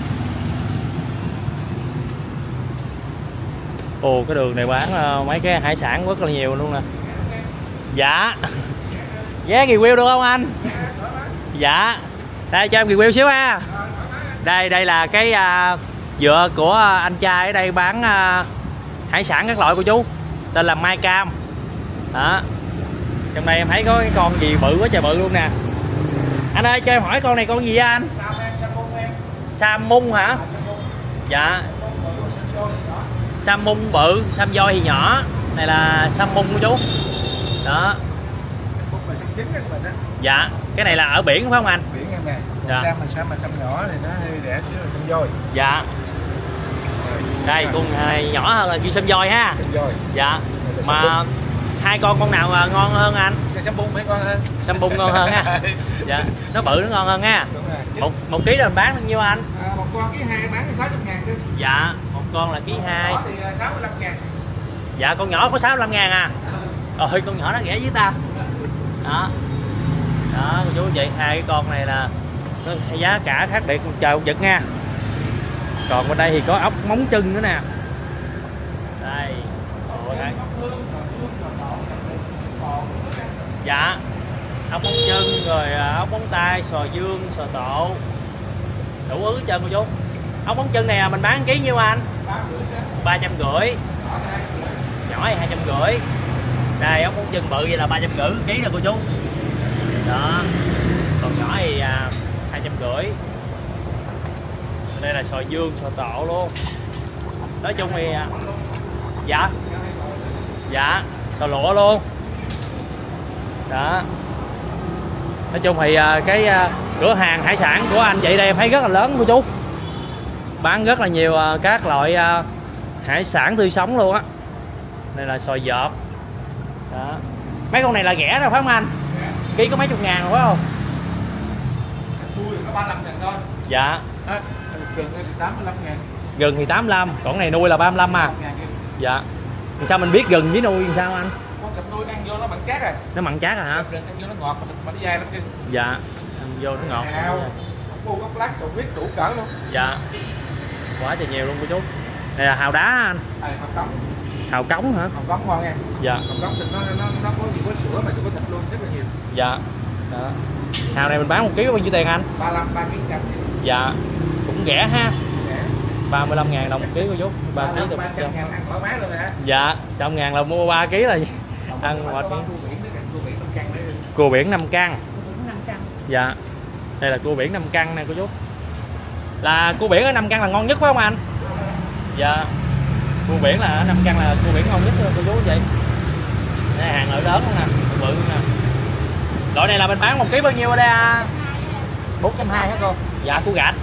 Ồ, cái đường này bán uh, mấy cái hải sản rất là nhiều luôn nè. Dạ. Vé review được không anh? Dạ. Đây cho em review xíu ha. Đây đây là cái uh, dựa của anh trai ở đây bán uh, hải sản các loại của chú. Tên là Mai Cam. Đó. Trong đây em thấy có cái con gì bự quá trời bự luôn nè. Anh ơi cho em hỏi con này con gì anh? Sam mung hả? Dạ. Sam mung bự, sam voi thì nhỏ. Này là sam mung của chú. Đó. Dạ. Cái này là ở biển phải không anh? Biển em nè. Dạ. Sam mà sam mà sam nhỏ thì nó hơi rẻ chứ là sam voi. Dạ. Đây con này nhỏ hơn là kia sam voi ha. Sam voi. Dạ. Mà hai con con nào ngon hơn anh? Cái sam bung mấy con hơn. Sam bung ngon hơn ha. Dạ. Nó bự nó ngon hơn ha. Đúng rồi. Một một ký là mình bán bao nhiêu anh? À, một con ký hai bán sáu trăm ngàn chứ. Dạ. Một con là ký hai. Thì sáu mươi lăm ngàn. Dạ con nhỏ có sáu mươi lăm ngàn à. Ôi con nhỏ nó rẻ với ta. Đó. Đó cô chú chị, hai cái con này là nó giá cả khác biệt trời giật nha. Còn bên đây thì có ốc móng chân nữa nè. Đây. Ồ, đây. Dạ. Ốc móng chân rồi ốc móng tay, sò dương, sò tộ. Đủ ứ chân cô chú. Ốc móng chân này mình bán ký nhiêu anh? ba trăm rưỡi. Nhỏ thì hai trăm rưỡi. Đây ốc móng chân bự vậy là ba trăm rưỡi ký nè cô chú. Đó. Còn nhỏ thì à, hai trăm rưỡi. Đây là sò dương, sò tộ luôn. Nói chung thì à, dạ. Dạ, sò lụa luôn. Đó. Nói chung thì à, cái à, cửa hàng hải sản của anh chị đây em thấy rất là lớn cô chú. Bán rất là nhiều à, các loại à, hải sản tươi sống luôn á. Đây là sò dợp. Đó. Mấy con này là rẻ đâu phải không anh? Ký có mấy chục ngàn rồi phải không? Nuôi có ba mươi lăm ngàn thôi. Dạ. À, gừng thì tám mươi lăm ngàn. Gừng thì tám mươi lăm, còn này nuôi là ba mươi lăm à. Dạ. Sao mình biết gừng với nuôi làm sao anh? Con cặp nuôi ăn vô nó mặn chát rồi. Nó mặn chát à hả? Gừng ăn vô nó ngọt mà nó dai lắm chứ. Dạ. Ăn vô nó ngọt. Hào, cô gốc lát còn biết đủ cỡ luôn. Dạ. Quá trời nhiều luôn cô chú. Này là hào đá anh. À, hào cống. Hào cống hả? Hào cống ngon nha. Dạ. Hào cống thịt nó nó nó có gì có sữa mà có thịt luôn rất là nhiều. Dạ. Đó. Hào này mình bán một ký có bao nhiêu tiền anh? ba mươi lăm, ba ký trăm. Dạ. Cũng rẻ ha. Rẻ. ba mươi lăm ngàn đồng một ký cô chú. ba ký được ba trăm ngàn ăn thoải mái luôn rồi hả? Dạ, trăm ngàn là mua ba ký là gì? Ăn ngọt. Cua biển nữa, cua biển năm căn nữa. Cua biển năm căn. năm trăm. Dạ. Đây là cua biển năm căn nè cô chú. Là cua biển ở năm căn là ngon nhất phải không anh? Dạ. Cua biển là ở năm căn là cua biển ngon nhất cô chú vậy. Đây hàng lợi lớn luôn nè, bự nè. Loại này là mình bán một ký bao nhiêu ở đây à? bốn trăm hai mươi hả cô? Dạ cua gạch.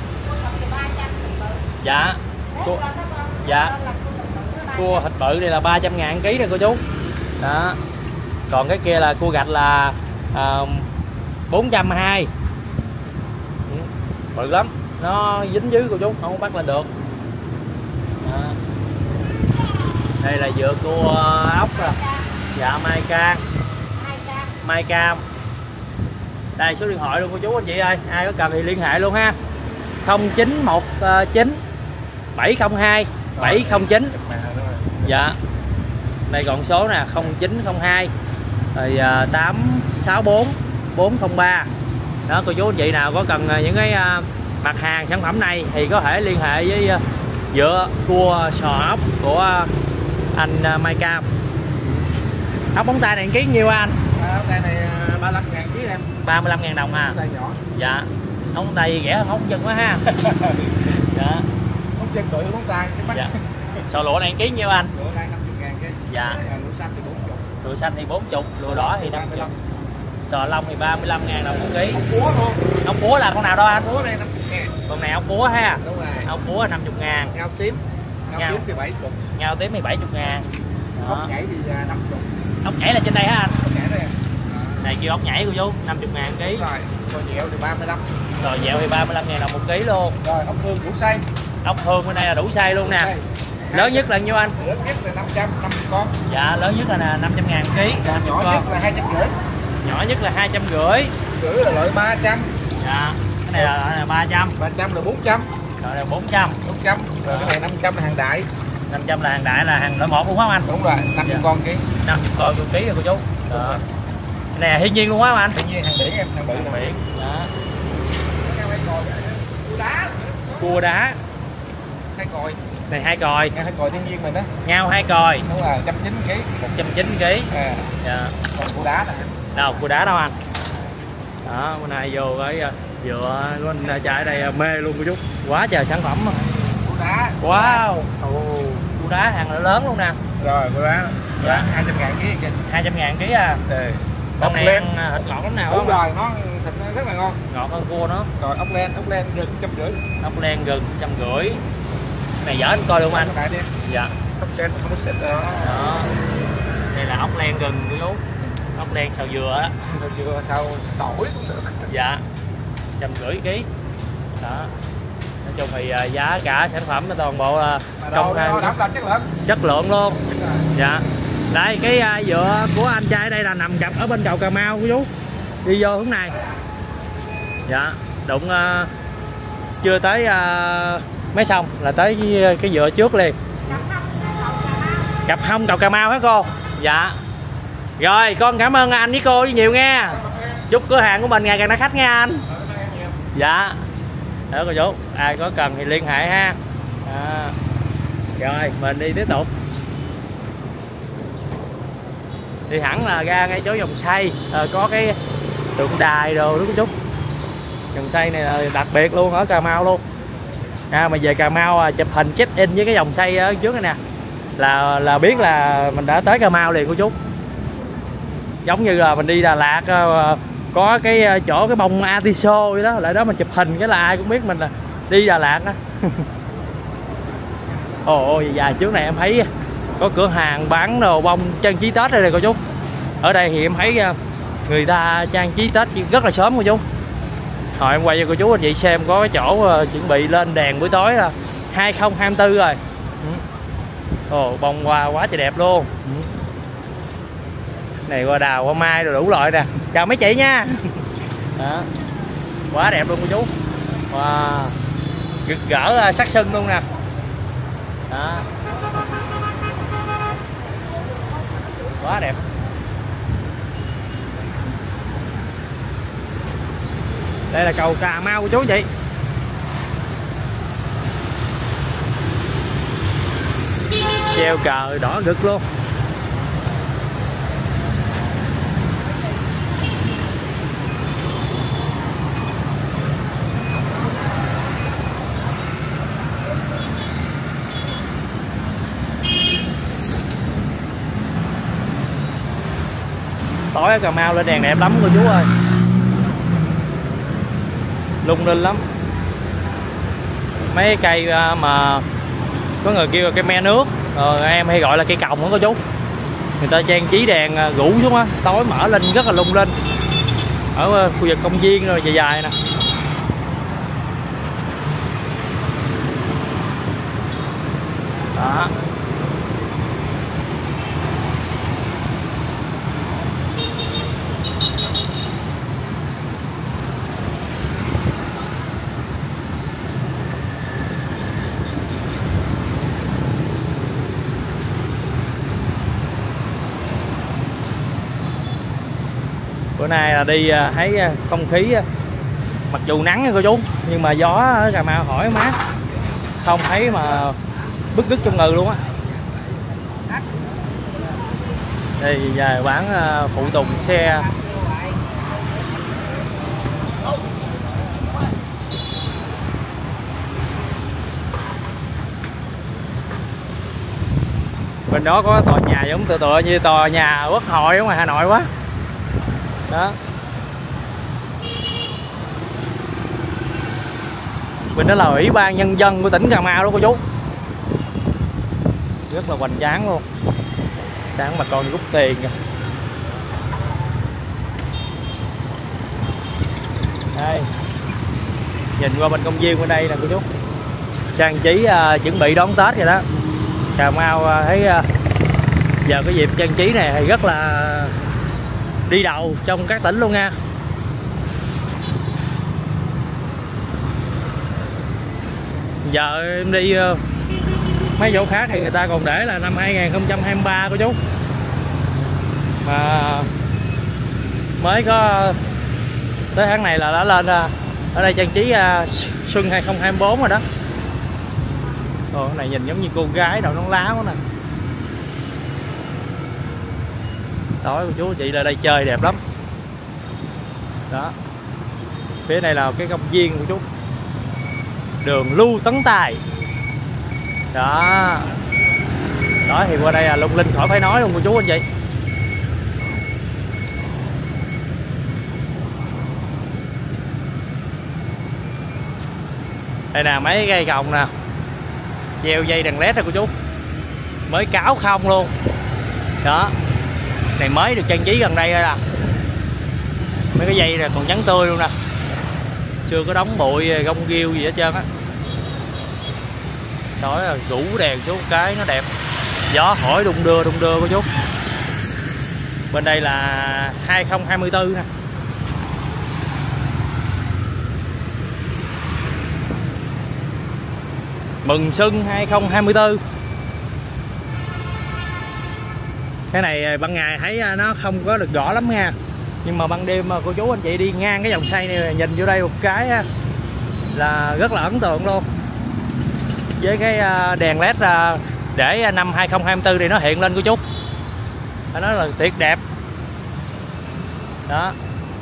Dạ. Cua. Dạ. Cua thịt bự này là ba trăm ngàn ký nè cô chú. Đó. Còn cái kia là cua gạch là à, bốn trăm hai mươi. Bự lắm. Nó dính dưới cô chú, không bắt lên được. Đó. Đây là dừa cua ốc à. Dạ mai cam. Mai cam. Đây số điện thoại luôn cô chú anh chị ơi, ai có cần thì liên hệ luôn ha. không chín một chín bảy không hai bảy không chín. Dạ. Đây còn số nè, không chín không hai rồi tám sáu bốn bốn không ba. Đó cô chú anh chị nào có cần những cái mặt hàng sản phẩm này thì có thể liên hệ với dừa cua sò ốc của anh Mai Cam. Ốc bóng tay này ký nhiêu anh? Ốc tay này ba mươi lăm ngàn ký em. ba mươi lăm ngàn đồng à? Ốc tay nhỏ. Dạ. Ốc tay rẻ hơn ốc chân quá ha. Dạ. Ốc chân đội ốc tay. Dạ. Sò lụa này ký nhiêu anh? Lụa này năm mươi ngàn ký. Dạ. Lụa xanh thì bốn mươi. Lụa xanh thì bốn mươi, lụa đỏ thì năm mươi. Sò lông thì ba mươi lăm ngàn đồng một ký. Ốc búa luôn. Ốc búa là con nào đó anh? Ốc búa này năm mươi ngàn. Con này ốc búa ha. Đúng rồi. Ốc búa năm mươi ngàn. Ngao tím. Ngao, ngao tím thì bảy mươi. Ngao tím thì bảy mươi ngàn. Ốc nhảy thì năm mươi. Ốc nhảy là trên đây hả anh? Ốc nhảy đây. Này kêu ốc nhảy của chú năm mươi ngàn ký. Rồi, sò dẹo thì ba mươi lăm. Sò dẹo thì ba mươi lăm ngàn đồng một ký luôn. Rồi, ốc hương đủ xay. Ốc hương bên đây là đủ xay luôn nè. Lớn nhất là nhiêu anh? Lớn nhất là năm trăm, năm mươi con. Dạ, lớn nhất là năm trăm ngàn ký. Nhỏ nhất là hai trăm rưỡi. Nhỏ nhất là hai trăm rưỡi. Rưỡi là loại ba trăm. Dạ, cái này là, là ba trăm. ba trăm là bốn trăm. Rồi là bốn trăm. bốn trăm. Rồi cái này năm trăm là hàng đại. năm trăm là hàng đại là hàng loại một luôn không anh? Đúng rồi, năm mươi dạ. Con ký. năm mươi con ký rồi cô chú. Đó. Cái này là thiên nhiên luôn quá mà anh. Thiên nhiên hàng biển em, hàng biển. Hàng biển. Đó. Cua đá. Cua đá. Hai còi. Này hai còi. Hai còi thiên nhiên mình đó. Ngao hai còi. Đúng rồi, một trăm chín mươi ký. một trăm chín mươi ký. À. Dạ. Còn cua đá nè. Đâu, cua đá đâu anh? Đó, bữa nay vô cái dựa của anh trai đây mê luôn cô chú. Quá trời sản phẩm. Cua đá. Wow. Oh, cua đá hàng lớn luôn nè. Rồi, cua đá. Dạ. hai trăm ngàn ký kìa. hai trăm ngàn ký à. Ừ. Con này ăn thịt ngọt lắm nào đúng không? rồi, nó thịt nó rất là ngon. Ngọt hơn cua nó. Rồi ốc len, ốc len gần trăm rưỡi. Ốc len gần trăm rưỡi. Này dở anh coi được không anh? Đây đi. Dạ. Ốc len không có xịt đó. Đó. Đây là ốc len gừng của chú. Ốc len xào dừa á. Xào dừa xào tỏi cũng được. Dạ. Trăm rưỡi ký. Đó. Nói chung thì giá cả sản phẩm toàn bộ là trong đảm bảo chất lượng. Chất lượng luôn. Dạ. Đây cái dựa của anh trai đây là nằm cặp ở bên cầu Cà Mau của chú. Đi vô hướng này. Dạ. Đụng uh, chưa tới uh, mấy sông là tới cái, cái dựa trước liền. Cặp hông cầu Cà Mau hả cô? Dạ. Rồi con cảm ơn anh với cô với nhiều nghe. Chúc cửa hàng của mình ngày càng đắt khách nha anh. Dạ. Đó cô chú, ai có cần thì liên hệ ha. À. Rồi mình đi tiếp tục. Đi hẳn là ra ngay chỗ dòng xoay à, có cái tượng đài đồ đó cô chú. Dòng xoay này là đặc biệt luôn ở Cà Mau luôn. À, mà về Cà Mau chụp hình check in với cái dòng xoay ở trước này nè là là biết là mình đã tới Cà Mau liền cô chú. Giống như là mình đi Đà Lạt có cái chỗ cái bông Atiso vậy đó, lại đó mình chụp hình cái là ai cũng biết mình là đi Đà Lạt đó. Ồ, dài trước này em thấy có cửa hàng bán đồ bông trang trí Tết đây này cô chú. Ở đây thì em thấy người ta trang trí Tết rất là sớm cô chú. Hồi em quay cho cô chú anh chị xem có cái chỗ uh, chuẩn bị lên đèn buổi tối là hai không hai tư rồi. Ồ, bông hoa quá trời đẹp luôn. Này hoa đào, hoa mai rồi đủ loại nè. Chào mấy chị nha. Đó. Quá đẹp luôn cô chú. Wow. Rực rỡ sắc xuân luôn nè. Đó. Quá đẹp. Đây là cầu Cà Mau của chú anh chị. Treo cờ đỏ rực luôn. Tối ở Cà Mau lên đèn đẹp lắm cô chú ơi. lung linh lắm. Mấy cây mà có người kêu là cây me nước, rồi em hay gọi là cây còng đó cô chú. Người ta trang trí đèn rủ xuống á, tối mở lên rất là lung linh. Ở khu vực công viên rồi dài dài nè. Đó. Bữa nay là đi thấy không khí mặc dù nắng nha cô chú, nhưng mà gió ở Cà Mau hỏi mát, không thấy mà bứt rứt trong người luôn á. Đây vài quán phụ tùng xe. Bên đó có tòa nhà giống tựa tựa như tòa nhà Quốc hội ở ngoài Hà Nội quá. Đó. Bên đó là Ủy ban Nhân dân của tỉnh Cà Mau đó cô chú. Rất là hoành tráng luôn. Sáng mà con rút tiền kìa. Đây. Nhìn qua bên công viên bên đây nè cô chú. Trang trí uh, chuẩn bị đón Tết rồi đó. Cà Mau uh, thấy uh, giờ cái dịp trang trí này thì rất là đi đầu trong các tỉnh luôn nha. Giờ em đi uh, mấy chỗ khác thì người ta còn để là năm hai nghìn không trăm hai mươi ba cô chú, mà mới có tới tháng này là đã lên uh, ở đây trang trí uh, xuân hai không hai tư rồi đó. Ồ, cái này nhìn giống như cô gái đầu nón lá quá nè. Tối cô chú chị là đây chơi đẹp lắm. Đó. Phía này là cái công viên của chú. Đường Lưu Tấn Tài. Đó. Đó thì qua đây là lung linh khỏi phải nói luôn cô chú anh chị. Đây nè mấy cây còng nè. Treo dây đèn led rồi cô chú. Mới cáo không luôn. Đó. Này mới được trang trí gần đây thôi nè. Mấy cái dây này còn trắng tươi luôn nè. Chưa có đóng bụi gông ghiêu gì hết trơn á. Đó là rủ đèn xuống cái nó đẹp. Gió hỏi đung đưa đung đưa cô chú. Bên đây là hai không hai tư nè. Mừng Xuân hai không hai tư. Cái này ban ngày thấy nó không có được rõ lắm nha, nhưng mà ban đêm cô chú anh chị đi ngang cái dòng xoay này nhìn vô đây một cái là rất là ấn tượng luôn. Với cái đèn led để năm hai không hai tư thì nó hiện lên cô chú, nó là tuyệt đẹp. Đó.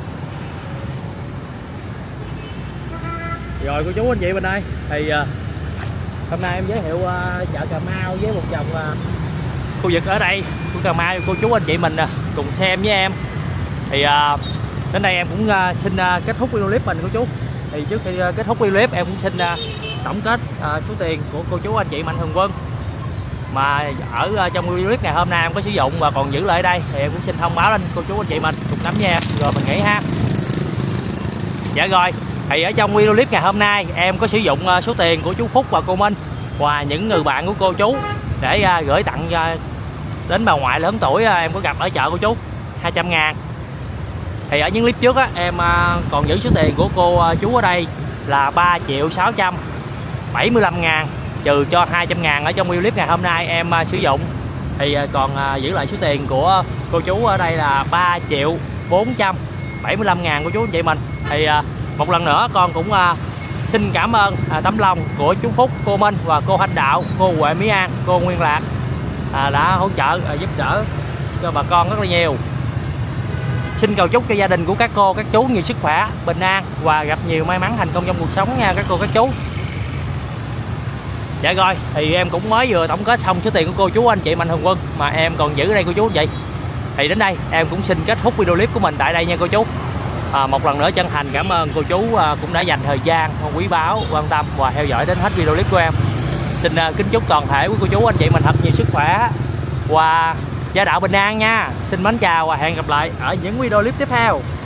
Rồi cô chú anh chị bên đây thì hôm nay em giới thiệu chợ Cà Mau với một vòng khu vực ở đây của Cà Mau cô chú anh chị mình cùng xem với em. Thì uh, đến đây em cũng uh, xin uh, kết thúc video clip mình cô chú. Thì trước khi uh, kết thúc video clip em cũng xin uh, tổng kết uh, số tiền của cô chú anh chị Mạnh Thường Quân mà ở uh, trong video clip ngày hôm nay em có sử dụng và còn giữ lại ở đây, thì em cũng xin thông báo lên cô chú anh chị mình cùng nắm nha em, rồi mình nghỉ ha. Dạ rồi, thì ở trong video clip ngày hôm nay em có sử dụng uh, số tiền của chú Phúc và cô Minh và những người bạn của cô chú để uh, gửi tặng uh, đến bà ngoại lớn tuổi uh, em có gặp ở chợ cô chú hai trăm ngàn. Thì ở những clip trước á, em uh, còn giữ số tiền của cô uh, chú ở đây là ba triệu sáu trăm bảy mươi lăm ngàn, trừ cho hai trăm ngàn ở trong video clip ngày hôm nay em uh, sử dụng. Thì uh, còn uh, giữ lại số tiền của cô chú ở đây là ba triệu bốn trăm bảy mươi lăm ngàn của chú anh chị mình. Thì uh, một lần nữa con cũng uh, xin cảm ơn uh, tấm lòng của chú Phúc, cô Minh và cô Thanh Đạo, cô Huệ Mỹ An, cô Nguyên Lạc uh, đã hỗ trợ uh, giúp đỡ cho bà con rất là nhiều. Xin cầu chúc cho gia đình của các cô, các chú nhiều sức khỏe, bình an và gặp nhiều may mắn thành công trong cuộc sống nha các cô, các chú. Dạ rồi, thì em cũng mới vừa tổng kết xong số tiền của cô chú anh chị Mạnh Thường Quân mà em còn giữ ở đây cô chú anh chị. Thì đến đây em cũng xin kết thúc video clip của mình tại đây nha cô chú. À, một lần nữa chân thành cảm ơn cô chú à, cũng đã dành thời gian quý báu quan tâm và theo dõi đến hết video clip của em. Xin à, kính chúc toàn thể quý cô chú anh chị mình thật nhiều sức khỏe và gia đạo bình an nha. Xin mến chào và hẹn gặp lại ở những video clip tiếp theo.